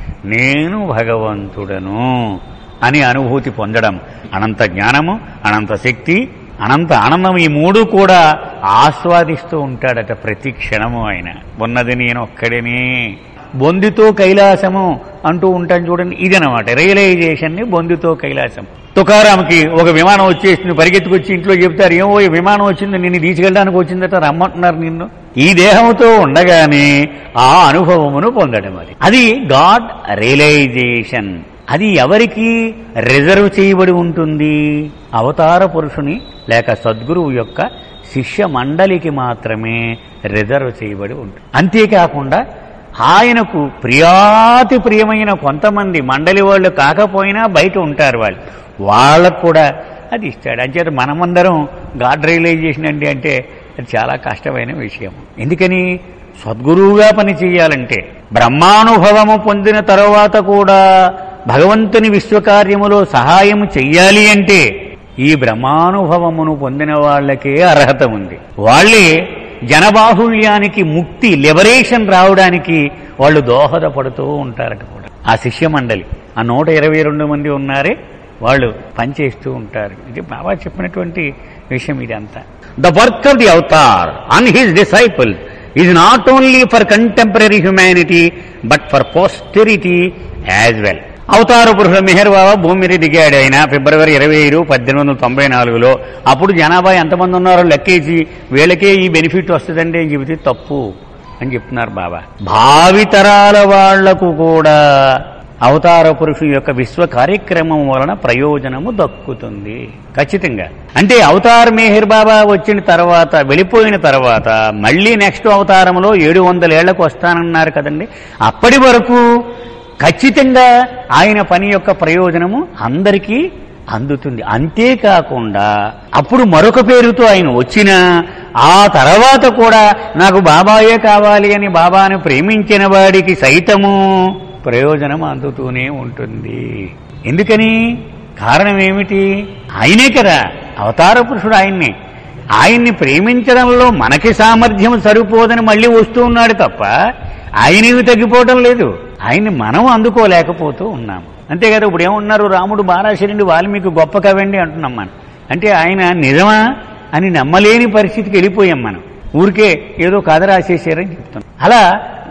నేను భగవంతుడను అని అనుభూతి పొందడం. అనంత జ్ఞానము అనంత శక్తి అనంత ఆనందం ఈ మూడు కూడా ఆస్వాదిస్తూ ఉంటాడట ప్రతి క్షణము. ఆయన ఉన్నది నేను ఒక్కడినే. బొందితో కైలాసము అంటూ ఉంటాను చూడండి, ఇదనమాట రియలైజేషన్ ని బొందితో కైలాసం. తుకారాంకి ఒక విమానం వచ్చేసింది, పరిగెత్తుకొచ్చి ఇంట్లో చెప్తారు, ఏమో విమానం వచ్చింది నిన్ను తీసుకెళ్ళడానికి వచ్చిందట, రమ్మంటున్నారు నిన్ను. ఈ దేహంతో ఉండగానే ఆ అనుభవమును పొందడం, అది అది గాడ్ రియలైజేషన్. అది ఎవరికి రిజర్వ్ చేయబడి ఉంటుంది? అవతార పురుషుని లేక సద్గురువు యొక్క శిష్య మండలికి మాత్రమే రిజర్వ్ చేయబడి ఉంటుంది. అంతేకాకుండా ఆయనకు ప్రియాతి ప్రియమైన కొంతమంది మండలి వాళ్ళు కాకపోయినా బయట ఉంటారు, వాళ్ళు వాళ్ళకు కూడా అది ఇస్తాడు. అంచేత మనమందరం గాడ్ రియలైజేషన్ అండి అంటే అది చాలా కష్టమైన విషయం. ఎందుకని? సద్గురువుగా పని చేయాలంటే, బ్రహ్మానుభవము పొందిన తరువాత కూడా భగవంతుని విశ్వకార్యములో సహాయము చెయ్యాలి అంటే ఈ బ్రహ్మానుభవమును పొందిన వాళ్లకే అర్హత ఉంది. వాళ్లే జనబాహుళ్యానికి ముక్తి లిబరేషన్ రావడానికి వాళ్ళు దోహదపడుతూ ఉంటారట కూడా. ఆ శిష్య మండలి ఆ నూట ఇరవై రెండు మంది ఉన్నారే వాళ్ళు పనిచేస్తూ ఉంటారు. ఇది బాబా చెప్పినటువంటి విషయం ఇదంతా. The work of the avatar and his disciple is not only for contemporary humanity but for posterity as well. అవతార పురుషుల మెహర్ బాబా భూమి మీద దిగాడు ఆయన ఫిబ్రవరి ఇరవై ఐదు పద్దెనిమిది వందల తొంభై నాలుగులో. అప్పుడు జనాభా ఎంతమంది ఉన్నారో లెక్కేసి వీళ్ళకే ఈ బెనిఫిట్ వస్తుందండి అని చెబితే తప్పు అని చెప్తున్నారు బాబా. భావితరాల వాళ్లకు కూడా అవతార పురుషు యొక్క విశ్వ కార్యక్రమం వలన ప్రయోజనము దక్కుతుంది ఖచ్చితంగా. అంటే అవతార మెహర్ బాబా వచ్చిన తర్వాత, వెళ్ళిపోయిన తర్వాత మళ్లీ నెక్స్ట్ అవతారంలో ఏడు వందల ఏళ్లకు వస్తానన్నారు కదండి. అప్పటి వరకు ఖచ్చితంగా ఆయన పని యొక్క ప్రయోజనము అందరికీ అందుతుంది. అంతేకాకుండా అప్పుడు మరొక పేరుతో ఆయన వచ్చినా ఆ తర్వాత కూడా నాకు బాబాయే కావాలి అని బాబాను ప్రేమించిన వాడికి సైతము ప్రయోజనం అందుతూనే ఉంటుంది. ఎందుకని? కారణం ఏమిటి? ఆయనే కదా అవతార పురుషుడు. ఆయన్ని ఆయన్ని ప్రేమించడంలో మనకి సామర్థ్యం సరిపోదని మళ్ళీ వస్తూ ఉన్నాడు తప్ప ఆయనేమి తగ్గిపోవటం లేదు. ఆయన్ని మనం అందుకోలేకపోతూ ఉన్నాము, అంతే కదా. ఇప్పుడు ఏమన్నారు, రాముడు బారాశరుడు వాల్మీకి గొప్ప కవండి అంటున్నాం మనం. అంటే ఆయన నిజమా అని నమ్మలేని పరిస్థితికి వెళ్ళిపోయాం మనం. ఊరికే ఏదో కథ రాసేసారని చెప్తున్నాం. అలా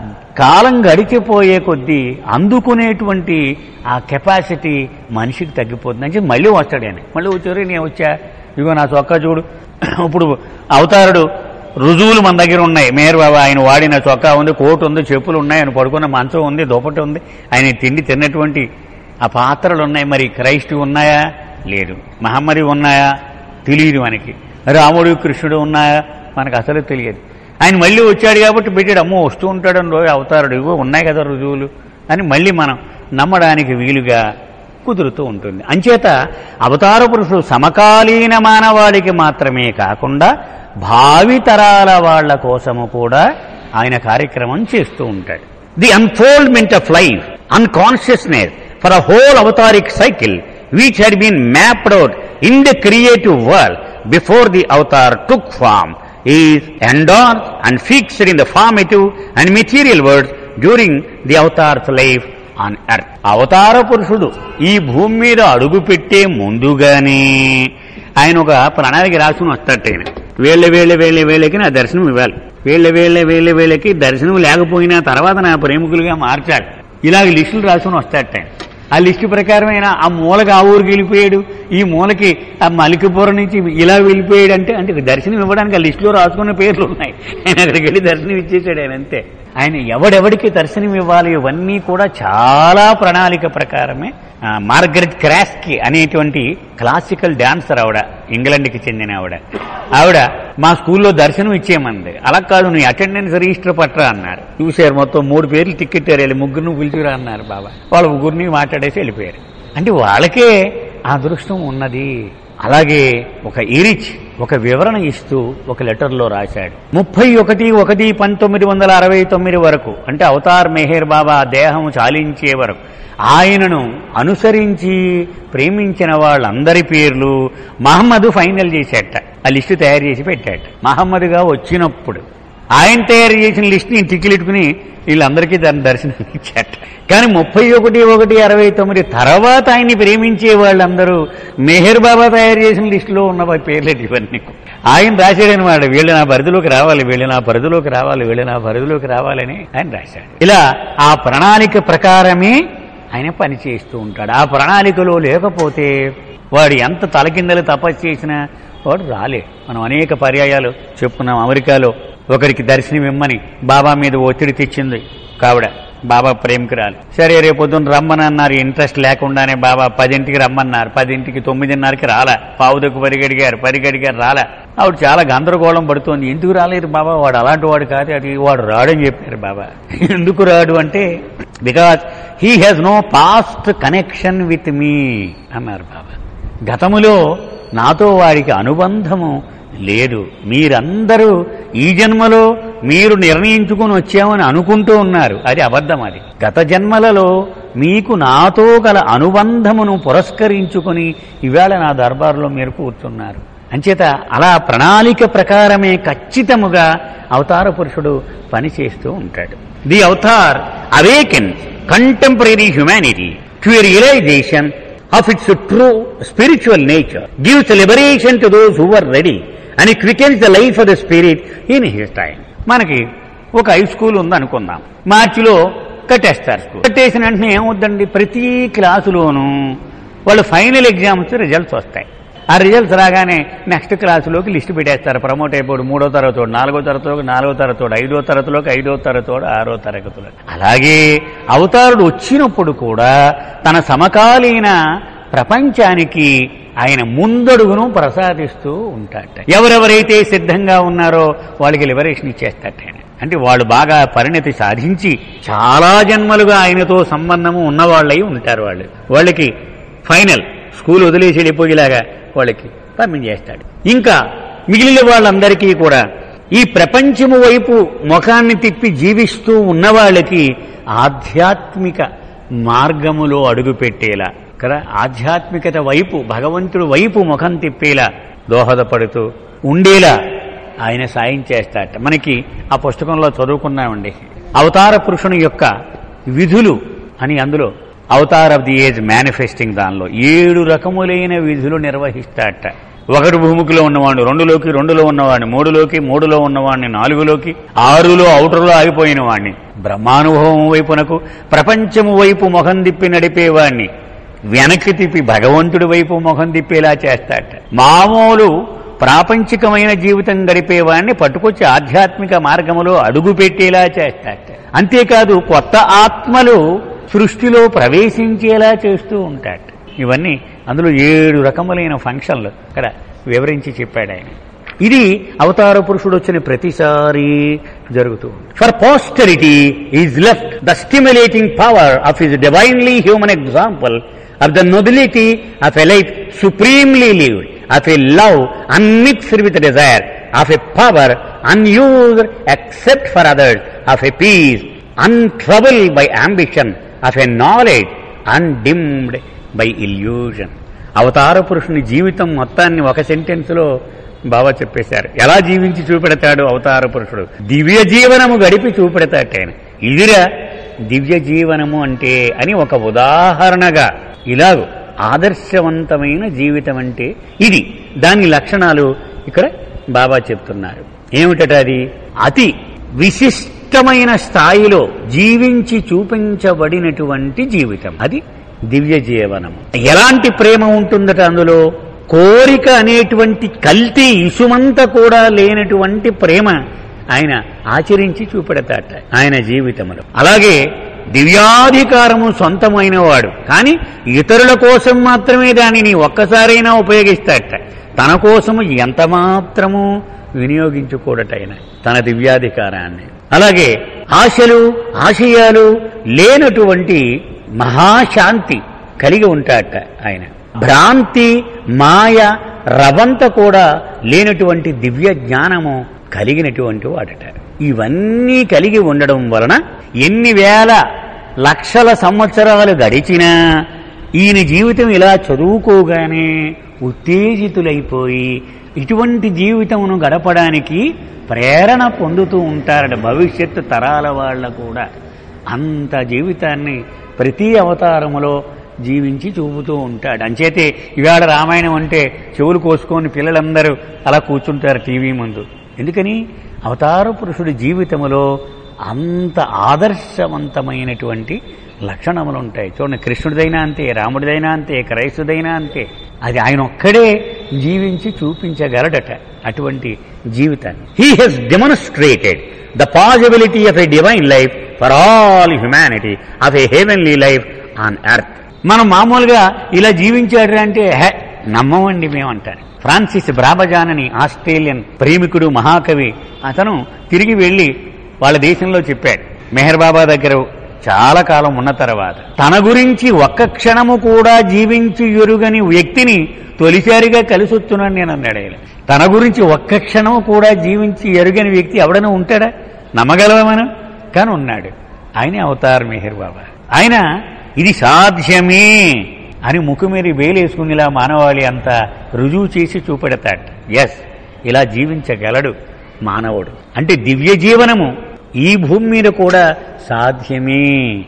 కాలం గడిచిపోయే కొద్దీ అందుకునేటువంటి ఆ కెపాసిటీ మనిషికి తగ్గిపోతుంది. అంటే మళ్ళీ వస్తాడు ఆయన. మళ్ళీ వచ్చారు, నేను వచ్చా, ఇగో నా చొక్కా చూడు. ఇప్పుడు అవతారుడు రుజువులు మన దగ్గర ఉన్నాయి. మేయర్ బాబా ఆయన వాడిన చొక్కా ఉంది, కోటు ఉంది, చెప్పులు ఉన్నాయి, ఆయన పడుకున్న మంచం ఉంది, దుప్పటి ఉంది, ఆయన తిండి తిన్నటువంటి ఆ పాత్రలు ఉన్నాయి. మరి క్రైస్తు ఉన్నాయా? లేదు. మహమ్మది ఉన్నాయా? తెలియదు మనకి. రాముడు కృష్ణుడు ఉన్నాయా? మనకు అసలు తెలియదు. ఆయన మళ్ళీ వచ్చాడు కాబట్టి పెట్టాడు. అమ్మో వస్తూ ఉంటాడని రోజు అవతారుడు, ఇవో ఉన్నాయి కదా రుజువులు అని మళ్ళీ మనం నమ్మడానికి వీలుగా కుదురుతూ ఉంటుంది. అంచేత అవతార పురుషుడు సమకాలీన మానవాళికి మాత్రమే కాకుండా భావితరాల వాళ్ల కోసము కూడా ఆయన కార్యక్రమం చేస్తూ ఉంటాడు. The unfoldment of life unconsciousness for a whole avataric cycle which had been mapped out in the creative world before the avatar took form is endorsed and fixed in the formative and material worlds during the avatar's life on earth. అవతార పురుషుడు ఈ భూమి మీద అడుగు పెట్టే ముందుగానే ఆయన ఒక ప్రణాళిక రాసుకుని వస్తాడు. ఆయన వేళ్ళ వేళ్ళ వేళ్ళ వేళ్ళకి నా దర్శనం ఇవ్వాలి, వేళ్ళ వేళ్ళ వేళ్ళ వేళ్ళకి దర్శనం లేకపోయినా తర్వాత నా ప్రేమికులుగా మార్చాలి, ఇలాగ లిస్టులు రాసుకుని వస్తాడు ఆయన. ఆ లిస్టు ప్రకారమైన ఆ మూలకి ఆ ఊరికి వెళ్ళిపోయాడు, ఈ మూలకి ఆ మలికిపురం నుంచి ఇలా వెళ్ళిపోయాడు అంటే అంటే దర్శనం ఇవ్వడానికి ఆ లిస్టులో రాసుకున్న పేర్లు ఉన్నాయి. ఆయన అక్కడికి వెళ్ళి దర్శనం ఇచ్చేసాడు ఆయన అంతే. ఆయన ఎవడెవడికి దర్శనం ఇవ్వాలి ఇవన్నీ కూడా చాలా ప్రణాళిక ప్రకారమే. మార్గరెట్ క్రాస్కీ అనేటువంటి క్లాసికల్ డాన్సర్ ఆవిడ, ఇంగ్లాండ్కి చెందిన ఆవిడ ఆవిడ మా స్కూల్లో దర్శనం ఇచ్చేయమంది. అలా కాదు, నీ అటెండెన్స్ రిజిస్టర్ పట్టరా అన్నారు. చూశారు, మొత్తం మూడు పేర్లు టికెట్ వెళ్ళి ముగ్గురిని పిలిచిరా అన్నారు బాబా. వాళ్ళ ముగ్గురిని మాట్లాడేసి వెళ్ళిపోయారు. అంటే వాళ్ళకే ఆ అదృష్టం ఉన్నది. అలాగే ఒక ఇరిచ్ ఒక వివరణ ఇస్తూ ఒక లెటర్లో రాశాడు. ముప్పై ఒకటి ఒకటి పంతొమ్మిది వందల అరవై తొమ్మిది వరకు అంటే అవతార్ మెహర్ బాబా దేహం చాలించే వరకు ఆయనను అనుసరించి ప్రేమించిన వాళ్ళందరి పేర్లు మహమ్మద్ ఫైనల్ చేసేట. ఆ లిస్టు తయారు చేసి పెట్టాట. మహమ్మద్గా వచ్చినప్పుడు ఆయన తయారు చేసిన లిస్టుని టిక్కెట్టుకుని వీళ్ళందరికీ దాని దర్శనం ఇచ్చాట. కానీ ముప్పై ఒకటి ఒకటి అరవై తొమ్మిది తర్వాత ఆయన్ని ప్రేమించే వాళ్ళందరూ మెహర్ బాబా తయారు చేసిన లిస్టులో ఉన్న పేర్లేటి ఇవన్నీ ఆయన రాశాడనమాట. వీళ్ళు నా పరిధిలోకి రావాలి, వీళ్ళు నా పరిధిలోకి రావాలి, వీళ్ళు నా పరిధిలోకి రావాలని ఆయన రాశాడు. ఇలా ఆ ప్రణాళిక ప్రకారమే ఆయన పనిచేస్తూ ఉంటాడు. ఆ ప్రణాళికలో లేకపోతే వాడు ఎంత తలకిందలు తపస్సు చేసినా వాడు రాలే. మనం అనేక పర్యాయాలు చెప్పుకున్నాం. అమెరికాలో ఒకరికి దర్శనం ఇమ్మని బాబా మీద ఒత్తిడి తెచ్చింది కావిడ. బాబా ప్రేమికురాలు. సరే రేపొద్దున రమ్మని అన్నారు. ఇంట్రెస్ట్ లేకుండానే బాబా పదింటికి రమ్మన్నారు. పదింటికి తొమ్మిదిన్నరకి రాలా. పావుదకు పరిగడిగారు, పరిగడిగారు రాలా. ఆవిడ చాలా గందరగోళం పడుతోంది. ఎందుకు రాలేదు బాబా, వాడు అలాంటి వాడు కాదు, అది వాడు రాడని చెప్పారు బాబా. ఎందుకు రాడు అంటే because he has no past connection with me అన్నారు బాబా. గతములో నాతో వాడికి అనుబంధము లేదు. మీరందరూ ఈ జన్మలో మీరు నిర్ణయించుకుని వచ్చామని అనుకుంటూ ఉన్నారు, అది అబద్ధం. అది గత జన్మలలో మీకు నాతో గల అనుబంధమును పురస్కరించుకుని ఇవాళ నా దర్బార్లో మీరు కూర్చున్నారు. అంచేత అలా ప్రణాళిక ప్రకారమే ఖచ్చితముగా అవతార పురుషుడు పనిచేస్తూ ఉంటాడు. The avatar awakens contemporary humanity to a realization of its true spiritual nature, gives liberation to those who are ready, and it quickens the life of the spirit in his time. మనకి ఒక హై స్కూల్ ఉందనుకుందాం. మార్చిలో కట్టేస్తారు. స్కూల్ కట్టేసిన వెంటనే ఏమవుద్దండి, ప్రతి క్లాసులోనూ వాళ్ళు ఫైనల్ ఎగ్జామ్స్ రిజల్ట్స్ వస్తాయి. ఆ రిజల్ట్స్ రాగానే నెక్స్ట్ క్లాసులోకి లిస్టు పెట్టేస్తారు. ప్రమోట్ అయిపోడు మూడో తరగతోడు, నాలుగో తరగతిలోకి నాలుగో తరగతోడు, ఐదో తరగతిలోకి ఐదో తరగతోడు, ఆరో తరగతిలో. అలాగే అవతారుడు వచ్చినప్పుడు కూడా తన సమకాలీన ప్రపంచానికి ఆయన ముందడుగును ప్రసాదిస్తూ ఉంటాడట. ఎవరెవరైతే సిద్ధంగా ఉన్నారో వాళ్ళకి లిబరేషన్ ఇచ్చేస్తాట ఆయన. అంటే వాళ్ళు బాగా పరిణతి సాధించి చాలా జన్మలుగా ఆయనతో సంబంధము ఉన్నవాళ్ళై ఉంటారు. వాళ్ళు వాళ్ళకి ఫైనల్ స్కూల్ వదిలేసి వెళ్ళిపోయేలాగా వాళ్ళకి పంపించేస్తాడు. ఇంకా మిగిలిన వాళ్ళందరికీ కూడా ఈ ప్రపంచము వైపు ముఖాన్ని తిప్పి జీవిస్తూ ఉన్నవాళ్ళకి ఆధ్యాత్మిక మార్గములో అడుగుపెట్టేలా, కదా, ఆధ్యాత్మికత వైపు భగవంతుడు వైపు ముఖం తిప్పేలా దోహదపడుతూ ఉండేలా ఆయన సాయం చేస్తాడట. మనకి ఆ పుస్తకంలో చదువుకున్నామండి, అవతార పురుషుని యొక్క విధులు అని. అందులో avatar of the age manifesting దానిలో ఏడు రకములైన విధులు నిర్వహిస్తాడట. ఒకటి భూమికిలో ఉన్నవాడిని, రెండులోకి రెండులో ఉన్నవాడిని, మూడులోకి మూడులో ఉన్నవాడిని, నాలుగులోకి ఆరులో ఔటర్లో ఆగిపోయిన వాడిని, బ్రహ్మానుభవం వైపునకు ప్రపంచము వైపు ముఖం తిప్పి నడిపేవాడిని వెనక్కి తిప్పి భగవంతుడి వైపు ముఖం తిప్పేలా చేస్తాడట. మామూలు ప్రాపంచికమైన జీవితం గడిపేవాడిని పట్టుకొచ్చి ఆధ్యాత్మిక మార్గములో అడుగు పెట్టేలా చేస్తాడట. అంతేకాదు కొత్త ఆత్మలు సృష్టిలో ప్రవేశించేలా చేస్తూ ఉంటాడు. ఇవన్నీ అందులో ఏడు రకములైన ఫంక్షన్లు ఇక్కడ వివరించి చెప్పాడు ఆయన. ఇది అవతార పురుషుడు వచ్చిన ప్రతిసారి జరుగుతూ. For posterity is left the stimulating power of his divinely human example of the nobility of a life supremely lived, of a love unmixed with desire, of a power unused except for others, of a peace untroubled by ambition, of a knowledge undimmed by illusion. అవతార పురుషుని జీవితం మొత్తాన్ని ఒక సెంటెన్స్ లో బాబా చెప్పేశారు. ఎలా జీవించి చూపెడతాడు అవతార పురుషుడు? దివ్య జీవనము గడిపి చూపెడతాడు ఆయన. ఇదిరా దివ్య జీవనము అంటే అని ఒక ఉదాహరణగా ఇలాగూ ఆదర్శవంతమైన జీవితం అంటే ఇది. దాని లక్షణాలు ఇక్కడ బాబా చెప్తున్నారు. ఏమిటట అది? అతి విశిష్టమైన స్థాయిలో జీవించి చూపించబడినటువంటి జీవితం. అది దివ్య జీవనము. ఎలాంటి ప్రేమ ఉంటుందట అందులో? కోరిక అనేటువంటి కల్తీ ఇసుమంత కూడా లేనటువంటి ప్రేమ ఆయన ఆచరించి చూపెడతాట ఆయన జీవితంలో. అలాగే దివ్యాధికారము సొంతమైన వాడు, కానీ ఇతరుల కోసం మాత్రమే దానిని ఒక్కసారైనా ఉపయోగిస్తాడట, తన కోసము ఎంత మాత్రము వినియోగించుకోడట ఆయన తన దివ్యాధికారాన్ని. అలాగే ఆశలు ఆశయాలు లేనటువంటి మహాశాంతి కలిగి ఉంటాడట ఆయన. భ్రాంతి మాయ రవంత కూడా లేనటువంటి దివ్య జ్ఞానము కలిగినటువంటి వాడట. ఇవన్నీ కలిగి ఉండడం వలన ఎన్ని వేల లక్షల సంవత్సరాలు గడిచినా ఈయన జీవితం ఇలా చదువుకోగానే ఉత్తేజితులైపోయి ఇటువంటి జీవితమును గడపడానికి ప్రేరణ పొందుతూ ఉంటారట భవిష్యత్తు తరాల వాళ్ళ కూడా. అంత జీవితాన్ని ప్రతి అవతారములో జీవించి చూపుతూ ఉంటాడు. అంచేతే ఇవాళ రామాయణం అంటే చెవులు కోసుకొని పిల్లలందరూ అలా కూర్చుంటారు టీవీ ముందు. ఎందుకని? అవతార పురుషుడి జీవితములో అంత ఆదర్శవంతమైనటువంటి లక్షణములు ఉంటాయి. చూడండి, కృష్ణుడిదైనా అంతే, రాముడిదైనా అంతే, క్రైస్తుదైనా అంతే. అది ఆయన ఒక్కడే జీవించి చూపించగలడట అటువంటి జీవితాన్ని. He has demonstrated the possibility of a divine life for all humanity, of a heavenly life on earth. మనం మామూలుగా ఇలా జీవించాడు అంటే హే నమ్మమండి మేమంటారు. ఫ్రాన్సిస్ బ్రాబజాన్ అని ఆస్ట్రేలియన్ ప్రేమికుడు, మహాకవి, అతను తిరిగి వెళ్ళి వాళ్ళ దేశంలో చెప్పాడు. మెహర్ బాబా దగ్గర చాలా కాలం ఉన్న తర్వాత తన గురించి ఒక్క క్షణము కూడా జీవించి ఎరుగని వ్యక్తిని తొలిసారిగా కలిసి వస్తున్నాను నేను అన్నాడు ఆయన. తన గురించి ఒక్క క్షణము కూడా జీవించి ఎరుగని వ్యక్తి ఎవడైనా ఉంటాడా? నమ్మగలవా మనం? కానీ ఉన్నాడు. ఆయనే అవతార్ మెహర్ బాబా. ఆయన ఇది సాధ్యమే అని ముఖం మీద వేలేసుకుని ఇలా మానవాళి అంతా రుజువు చేసి చూపెడతాడు. ఎస్, ఇలా జీవించగలడు మానవుడు. అంటే దివ్య జీవనము ఈ భూమి మీద కూడా సాధ్యమే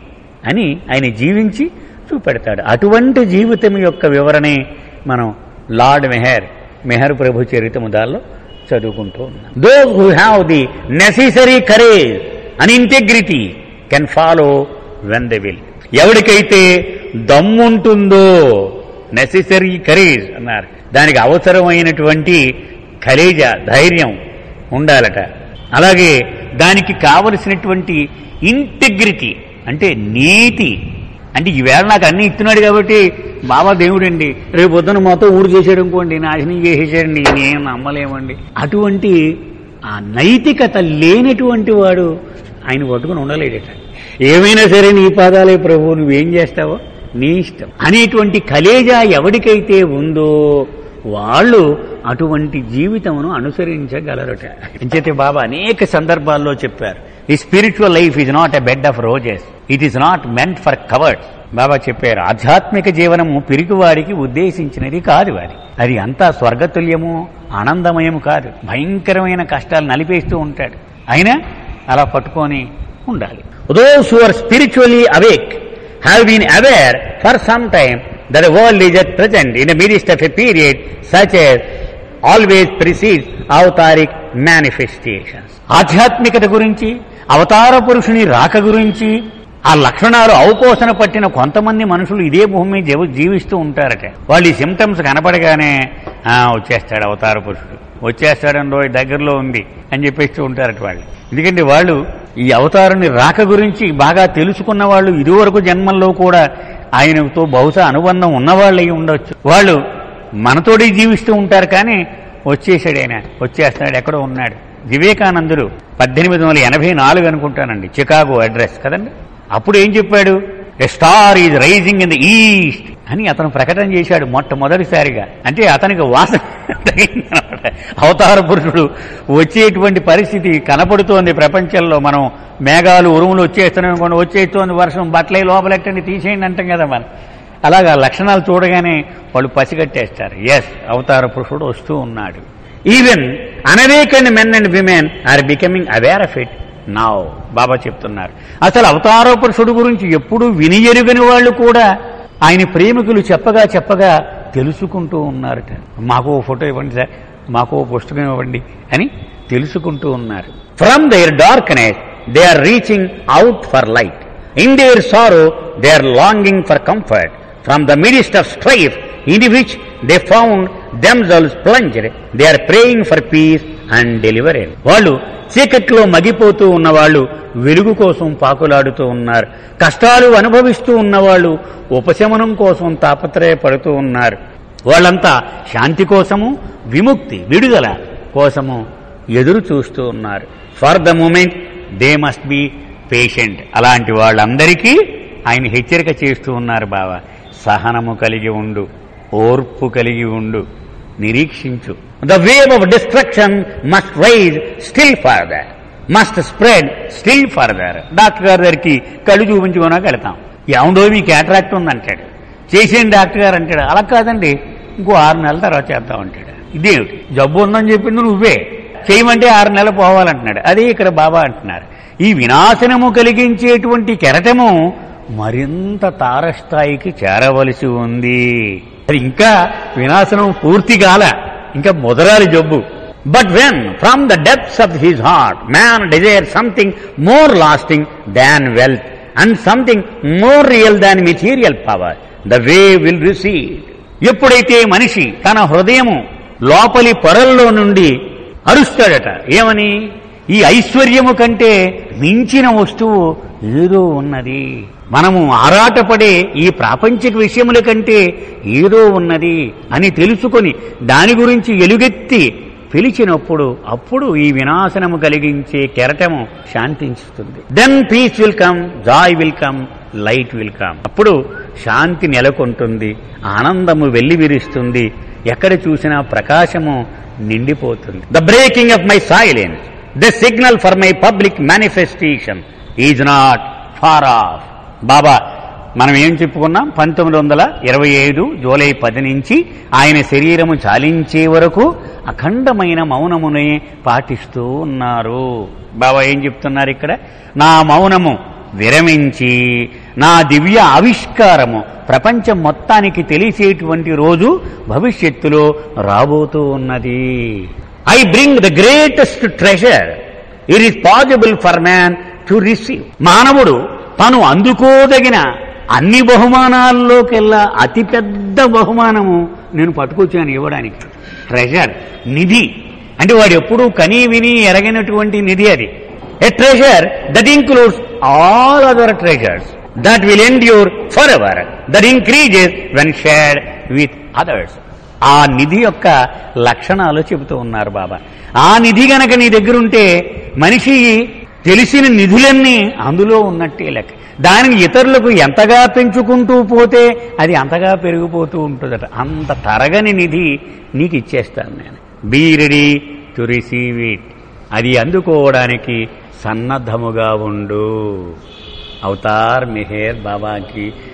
అని ఆయన జీవించి చూపెడతాడు. అటువంటి జీవితం యొక్క వివరణే మనం లార్డ్ మెహర్ మెహర్ ప్రభు చరిత్రము దానిలో చదువుకుంటూ ఉన్నాం. Those who have the necessary courage and integrity can follow when they will. ఎవరికైతే దమ్ముంటుందో, నెసెసరీ కరేజ్ అన్నారు, దానికి అవసరమైనటువంటి కలేజ ధైర్యం ఉండాలట. అలాగే దానికి కావలసినటువంటి ఇంటెగ్రిటీ అంటే నీతి. అంటే ఈవేళ నాకు అన్ని ఇస్తున్నాడు కాబట్టి బాబా దేవుడండి, రేపు పొద్దున మొత్తం ఊరు చేసాడు అనుకోండి, నాశనం చేసేసాడండి, నేను నమ్మలేమండి. అటువంటి ఆ నైతికత లేనటువంటి వాడు ఆయన పట్టుకుని ఉండలేడట. ఏమైనా సరే నీ పాదాలే ప్రభు, నువ్వేం చేస్తావో నీ ఇష్టం అనేటువంటి కలేజా ఎవరికైతే ఉందో వాళ్ళు అటువంటి జీవితమును అనుసరించగలరట. అంచేతే బాబా అనేక సందర్భాల్లో చెప్పారు, ఈ spiritual life is not a bed of roses, it is not meant for cowards. Baba చెప్పారు, ఆధ్యాత్మిక జీవనము పిరికివాడికి ఉద్దేశించినది కాదు. అది అది అంతా స్వర్గతుల్యము ఆనందమయము కాదు. భయంకరమైన కష్టాలు నలిపేస్తూ ఉంటాడు. అయినా అలా పట్టుకొని ఉండాలి. Those who are spiritually awake have been aware for some time that the world is at present in the midst of a period such as always precedes avtaric manifestations. ఆధ్యాత్మికత గురించి, అవతార పురుషుని రాక గురించి, ఆ లక్షణాలు అవపోసన పట్టిన కొంతమంది మనుషులు ఇదే భూమి జీవిస్తూ ఉంటారట. వాళ్ళు ఈ సిమ్టమ్స్ కనపడగానే వచ్చేస్తాడు అవతార పురుషుడు, వచ్చేస్తాడని రోజు దగ్గరలో ఉంది అని చెప్పేస్తూ ఉంటారట వాళ్ళు. ఎందుకంటే వాళ్ళు ఈ అవతారుని రాక గురించి బాగా తెలుసుకున్న వాళ్ళు, ఇదివరకు జన్మల్లో కూడా ఆయనతో బహుశా అనుబంధం ఉన్నవాళ్ళు అయి ఉండొచ్చు. వాళ్ళు మనతోటి జీవిస్తూ ఉంటారు, కానీ వచ్చేసాడు ఆయన, వచ్చేస్తాడు, ఎక్కడో ఉన్నాడు. వివేకానందుడు పద్దెనిమిది వందల ఎనభై నాలుగు అనుకుంటానండి, చికాగో అడ్రస్ కదండి. అప్పుడు ఏం చెప్పాడు? A star is rising in the east అని అతను ప్రకటన చేశాడు మొట్టమొదటిసారిగా. అంటే అతనికి వాసన తగిందనమాట. అవతార పురుషుడు వచ్చేటువంటి పరిస్థితి కనపడుతోంది ప్రపంచంలో. మనం మేఘాలు ఉరుములు వచ్చేస్తున్నాం అనుకోండి, వచ్చేస్తోంది వర్షం, బట్టలే లోపలెట్టండి తీసేయండి అంటాం కదా మనం. అలాగా లక్షణాలు చూడగానే వాళ్ళు పసిగట్టేస్తారు, ఎస్ అవతార పురుషుడు వస్తూ ఉన్నాడు. Even unawakened men and women are becoming aware of it now. Baba చెప్తున్నారు, అసలు అవతార పురుషుడు గురించి ఎప్పుడూ విని ఎరుగని వాళ్ళు కూడా ఆయన ప్రేమికులు చెప్పగా చెప్పగా తెలుసుకుంటూ ఉన్నారట. మాకు ఓ ఫోటో ఇవ్వండి సార్, మాకు ఓ పుస్తకం ఇవ్వండి అని తెలుసుకుంటూ ఉన్నారు. From their darkness they are reaching out for light. In their sorrow they are longing for comfort. From the midst of strife in which they found themselves plunged they are praying for peace and deliverance. వాళ్ళు చీకట్లో మగిపోతూ ఉన్నవాళ్ళు వెలుగు కోసం పాకులాడుతూ ఉన్నారు. కష్టాలు అనుభవిస్తూ ఉన్నవాళ్ళు ఉపశమనం కోసం తాపత్రయపడుతూ ఉన్నారు. వాళ్ళంతా శాంతి కోసము, విముక్తి, విడుదల కోసము ఎదురు చూస్తూ ఉన్నారు. For the moment they must be patient. అలాంటి వాళ్ళందరికీ ఆయన హెచ్చరిక చేస్తూ ఉన్నారు. బావా, సహనము కలిగి ఉండు, ఓర్పు కలిగి ఉండు, నిరీక్షించు. The wave of destruction must rise still further, must spread still further. Doctor గారి దగ్గరికి కళ్ళు చూపించుకోనాక వెళతాం. ఏముండో మీ క్యాటరాక్ట్ ఉందంటాడు. చేసేయండి డాక్టర్ గారు అంటాడు. అలా కాదండి, ఇంకో ఆరు నెలల తర్వాత చేద్దాం అంటాడు. ఇదేమిటి, జబ్బు ఉందని చెప్పింది నువ్వే, చేయమంటే ఆరు నెలలు పోవాలంటున్నాడు. అదే ఇక్కడ బాబా అంటున్నారు. ఈ వినాశనము కలిగించేటువంటి కెరటము మరింత తారస్థాయికి చేరవలసి ఉంది. అది ఇంకా వినాశనం పూర్తి కాల, ఇంకా మొదలాలి జబ్బు. But when from the depths of his heart man desire something more lasting than wealth and something more real than material power, the way will recede. ఎప్పుడైతే మనిషి తన హృదయము లోపలి పొరల్లో నుండి అరుస్తాడట, ఏమని, ఈ ఐశ్వర్యము కంటే మించిన వస్తువు ఏదో ఉన్నది, మనము ఆరాటపడే ఈ ప్రాపంచిక విషయముల కంటే ఏదో ఉన్నది అని తెలుసుకొని దాని గురించి ఎలుగెత్తి పిలిచినప్పుడు అప్పుడు ఈ వినాశనము కలిగించే కెరటము శాంతించుతుంది. Then peace will come, joy will come, light will come. అప్పుడు శాంతి నెలకొంటుంది, ఆనందము వెల్లివిరుస్తుంది, ఎక్కడ చూసినా ప్రకాశము నిండిపోతుంది. The breaking of my silence, the signal for my public manifestation is not far off. Baba మనం ఏం చెప్పుకున్నాం, పంతొమ్మిది వందల ఇరవై ఐదు జూలై పది నుంచి ఆయన శరీరము చాలించే వరకు అఖండమైన మౌనమునే పాటిస్తూ ఉన్నారు. బాబా ఏం చెప్తున్నారు ఇక్కడ, నా మౌనము విరమించి నా దివ్య ఆవిష్కారము ప్రపంచం మొత్తానికి తెలిసేటువంటి రోజు భవిష్యత్తులో రాబోతూ ఉన్నది. I bring the greatest treasure it is possible for man to receive. మానవుడు తను అందుకోదగిన అన్ని బహుమానాల్లోకెల్లా అతిపెద్ద బహుమానము నేను పట్టుకొచ్చాను ఇవ్వడానికి. ట్రెజర్, నిధి అంటే వాడు ఎప్పుడూ కనీ విని ఎరగినటువంటి నిధి అది. A treasure that includes all other treasures that will endure for ever, that increases when shared with others. ఆ నిధి యొక్క లక్షణాలు చెబుతూ ఉన్నారు బాబా. ఆ నిధి గనక నీ దగ్గరుంటే మనిషి తెలిసిన నిధులన్నీ అందులో ఉన్నట్టే లెక్క. దానిని ఇతరులకు ఎంతగా పెంచుకుంటూ పోతే అది అంతగా పెరిగిపోతూ ఉంటుందట. అంత తరగని నిధి నీకు ఇచ్చేస్తాను నేను. Be ready to receive it. అది అందుకోవడానికి సన్నద్ధముగా ఉండు. అవతార్ మెహర్ బాబాకి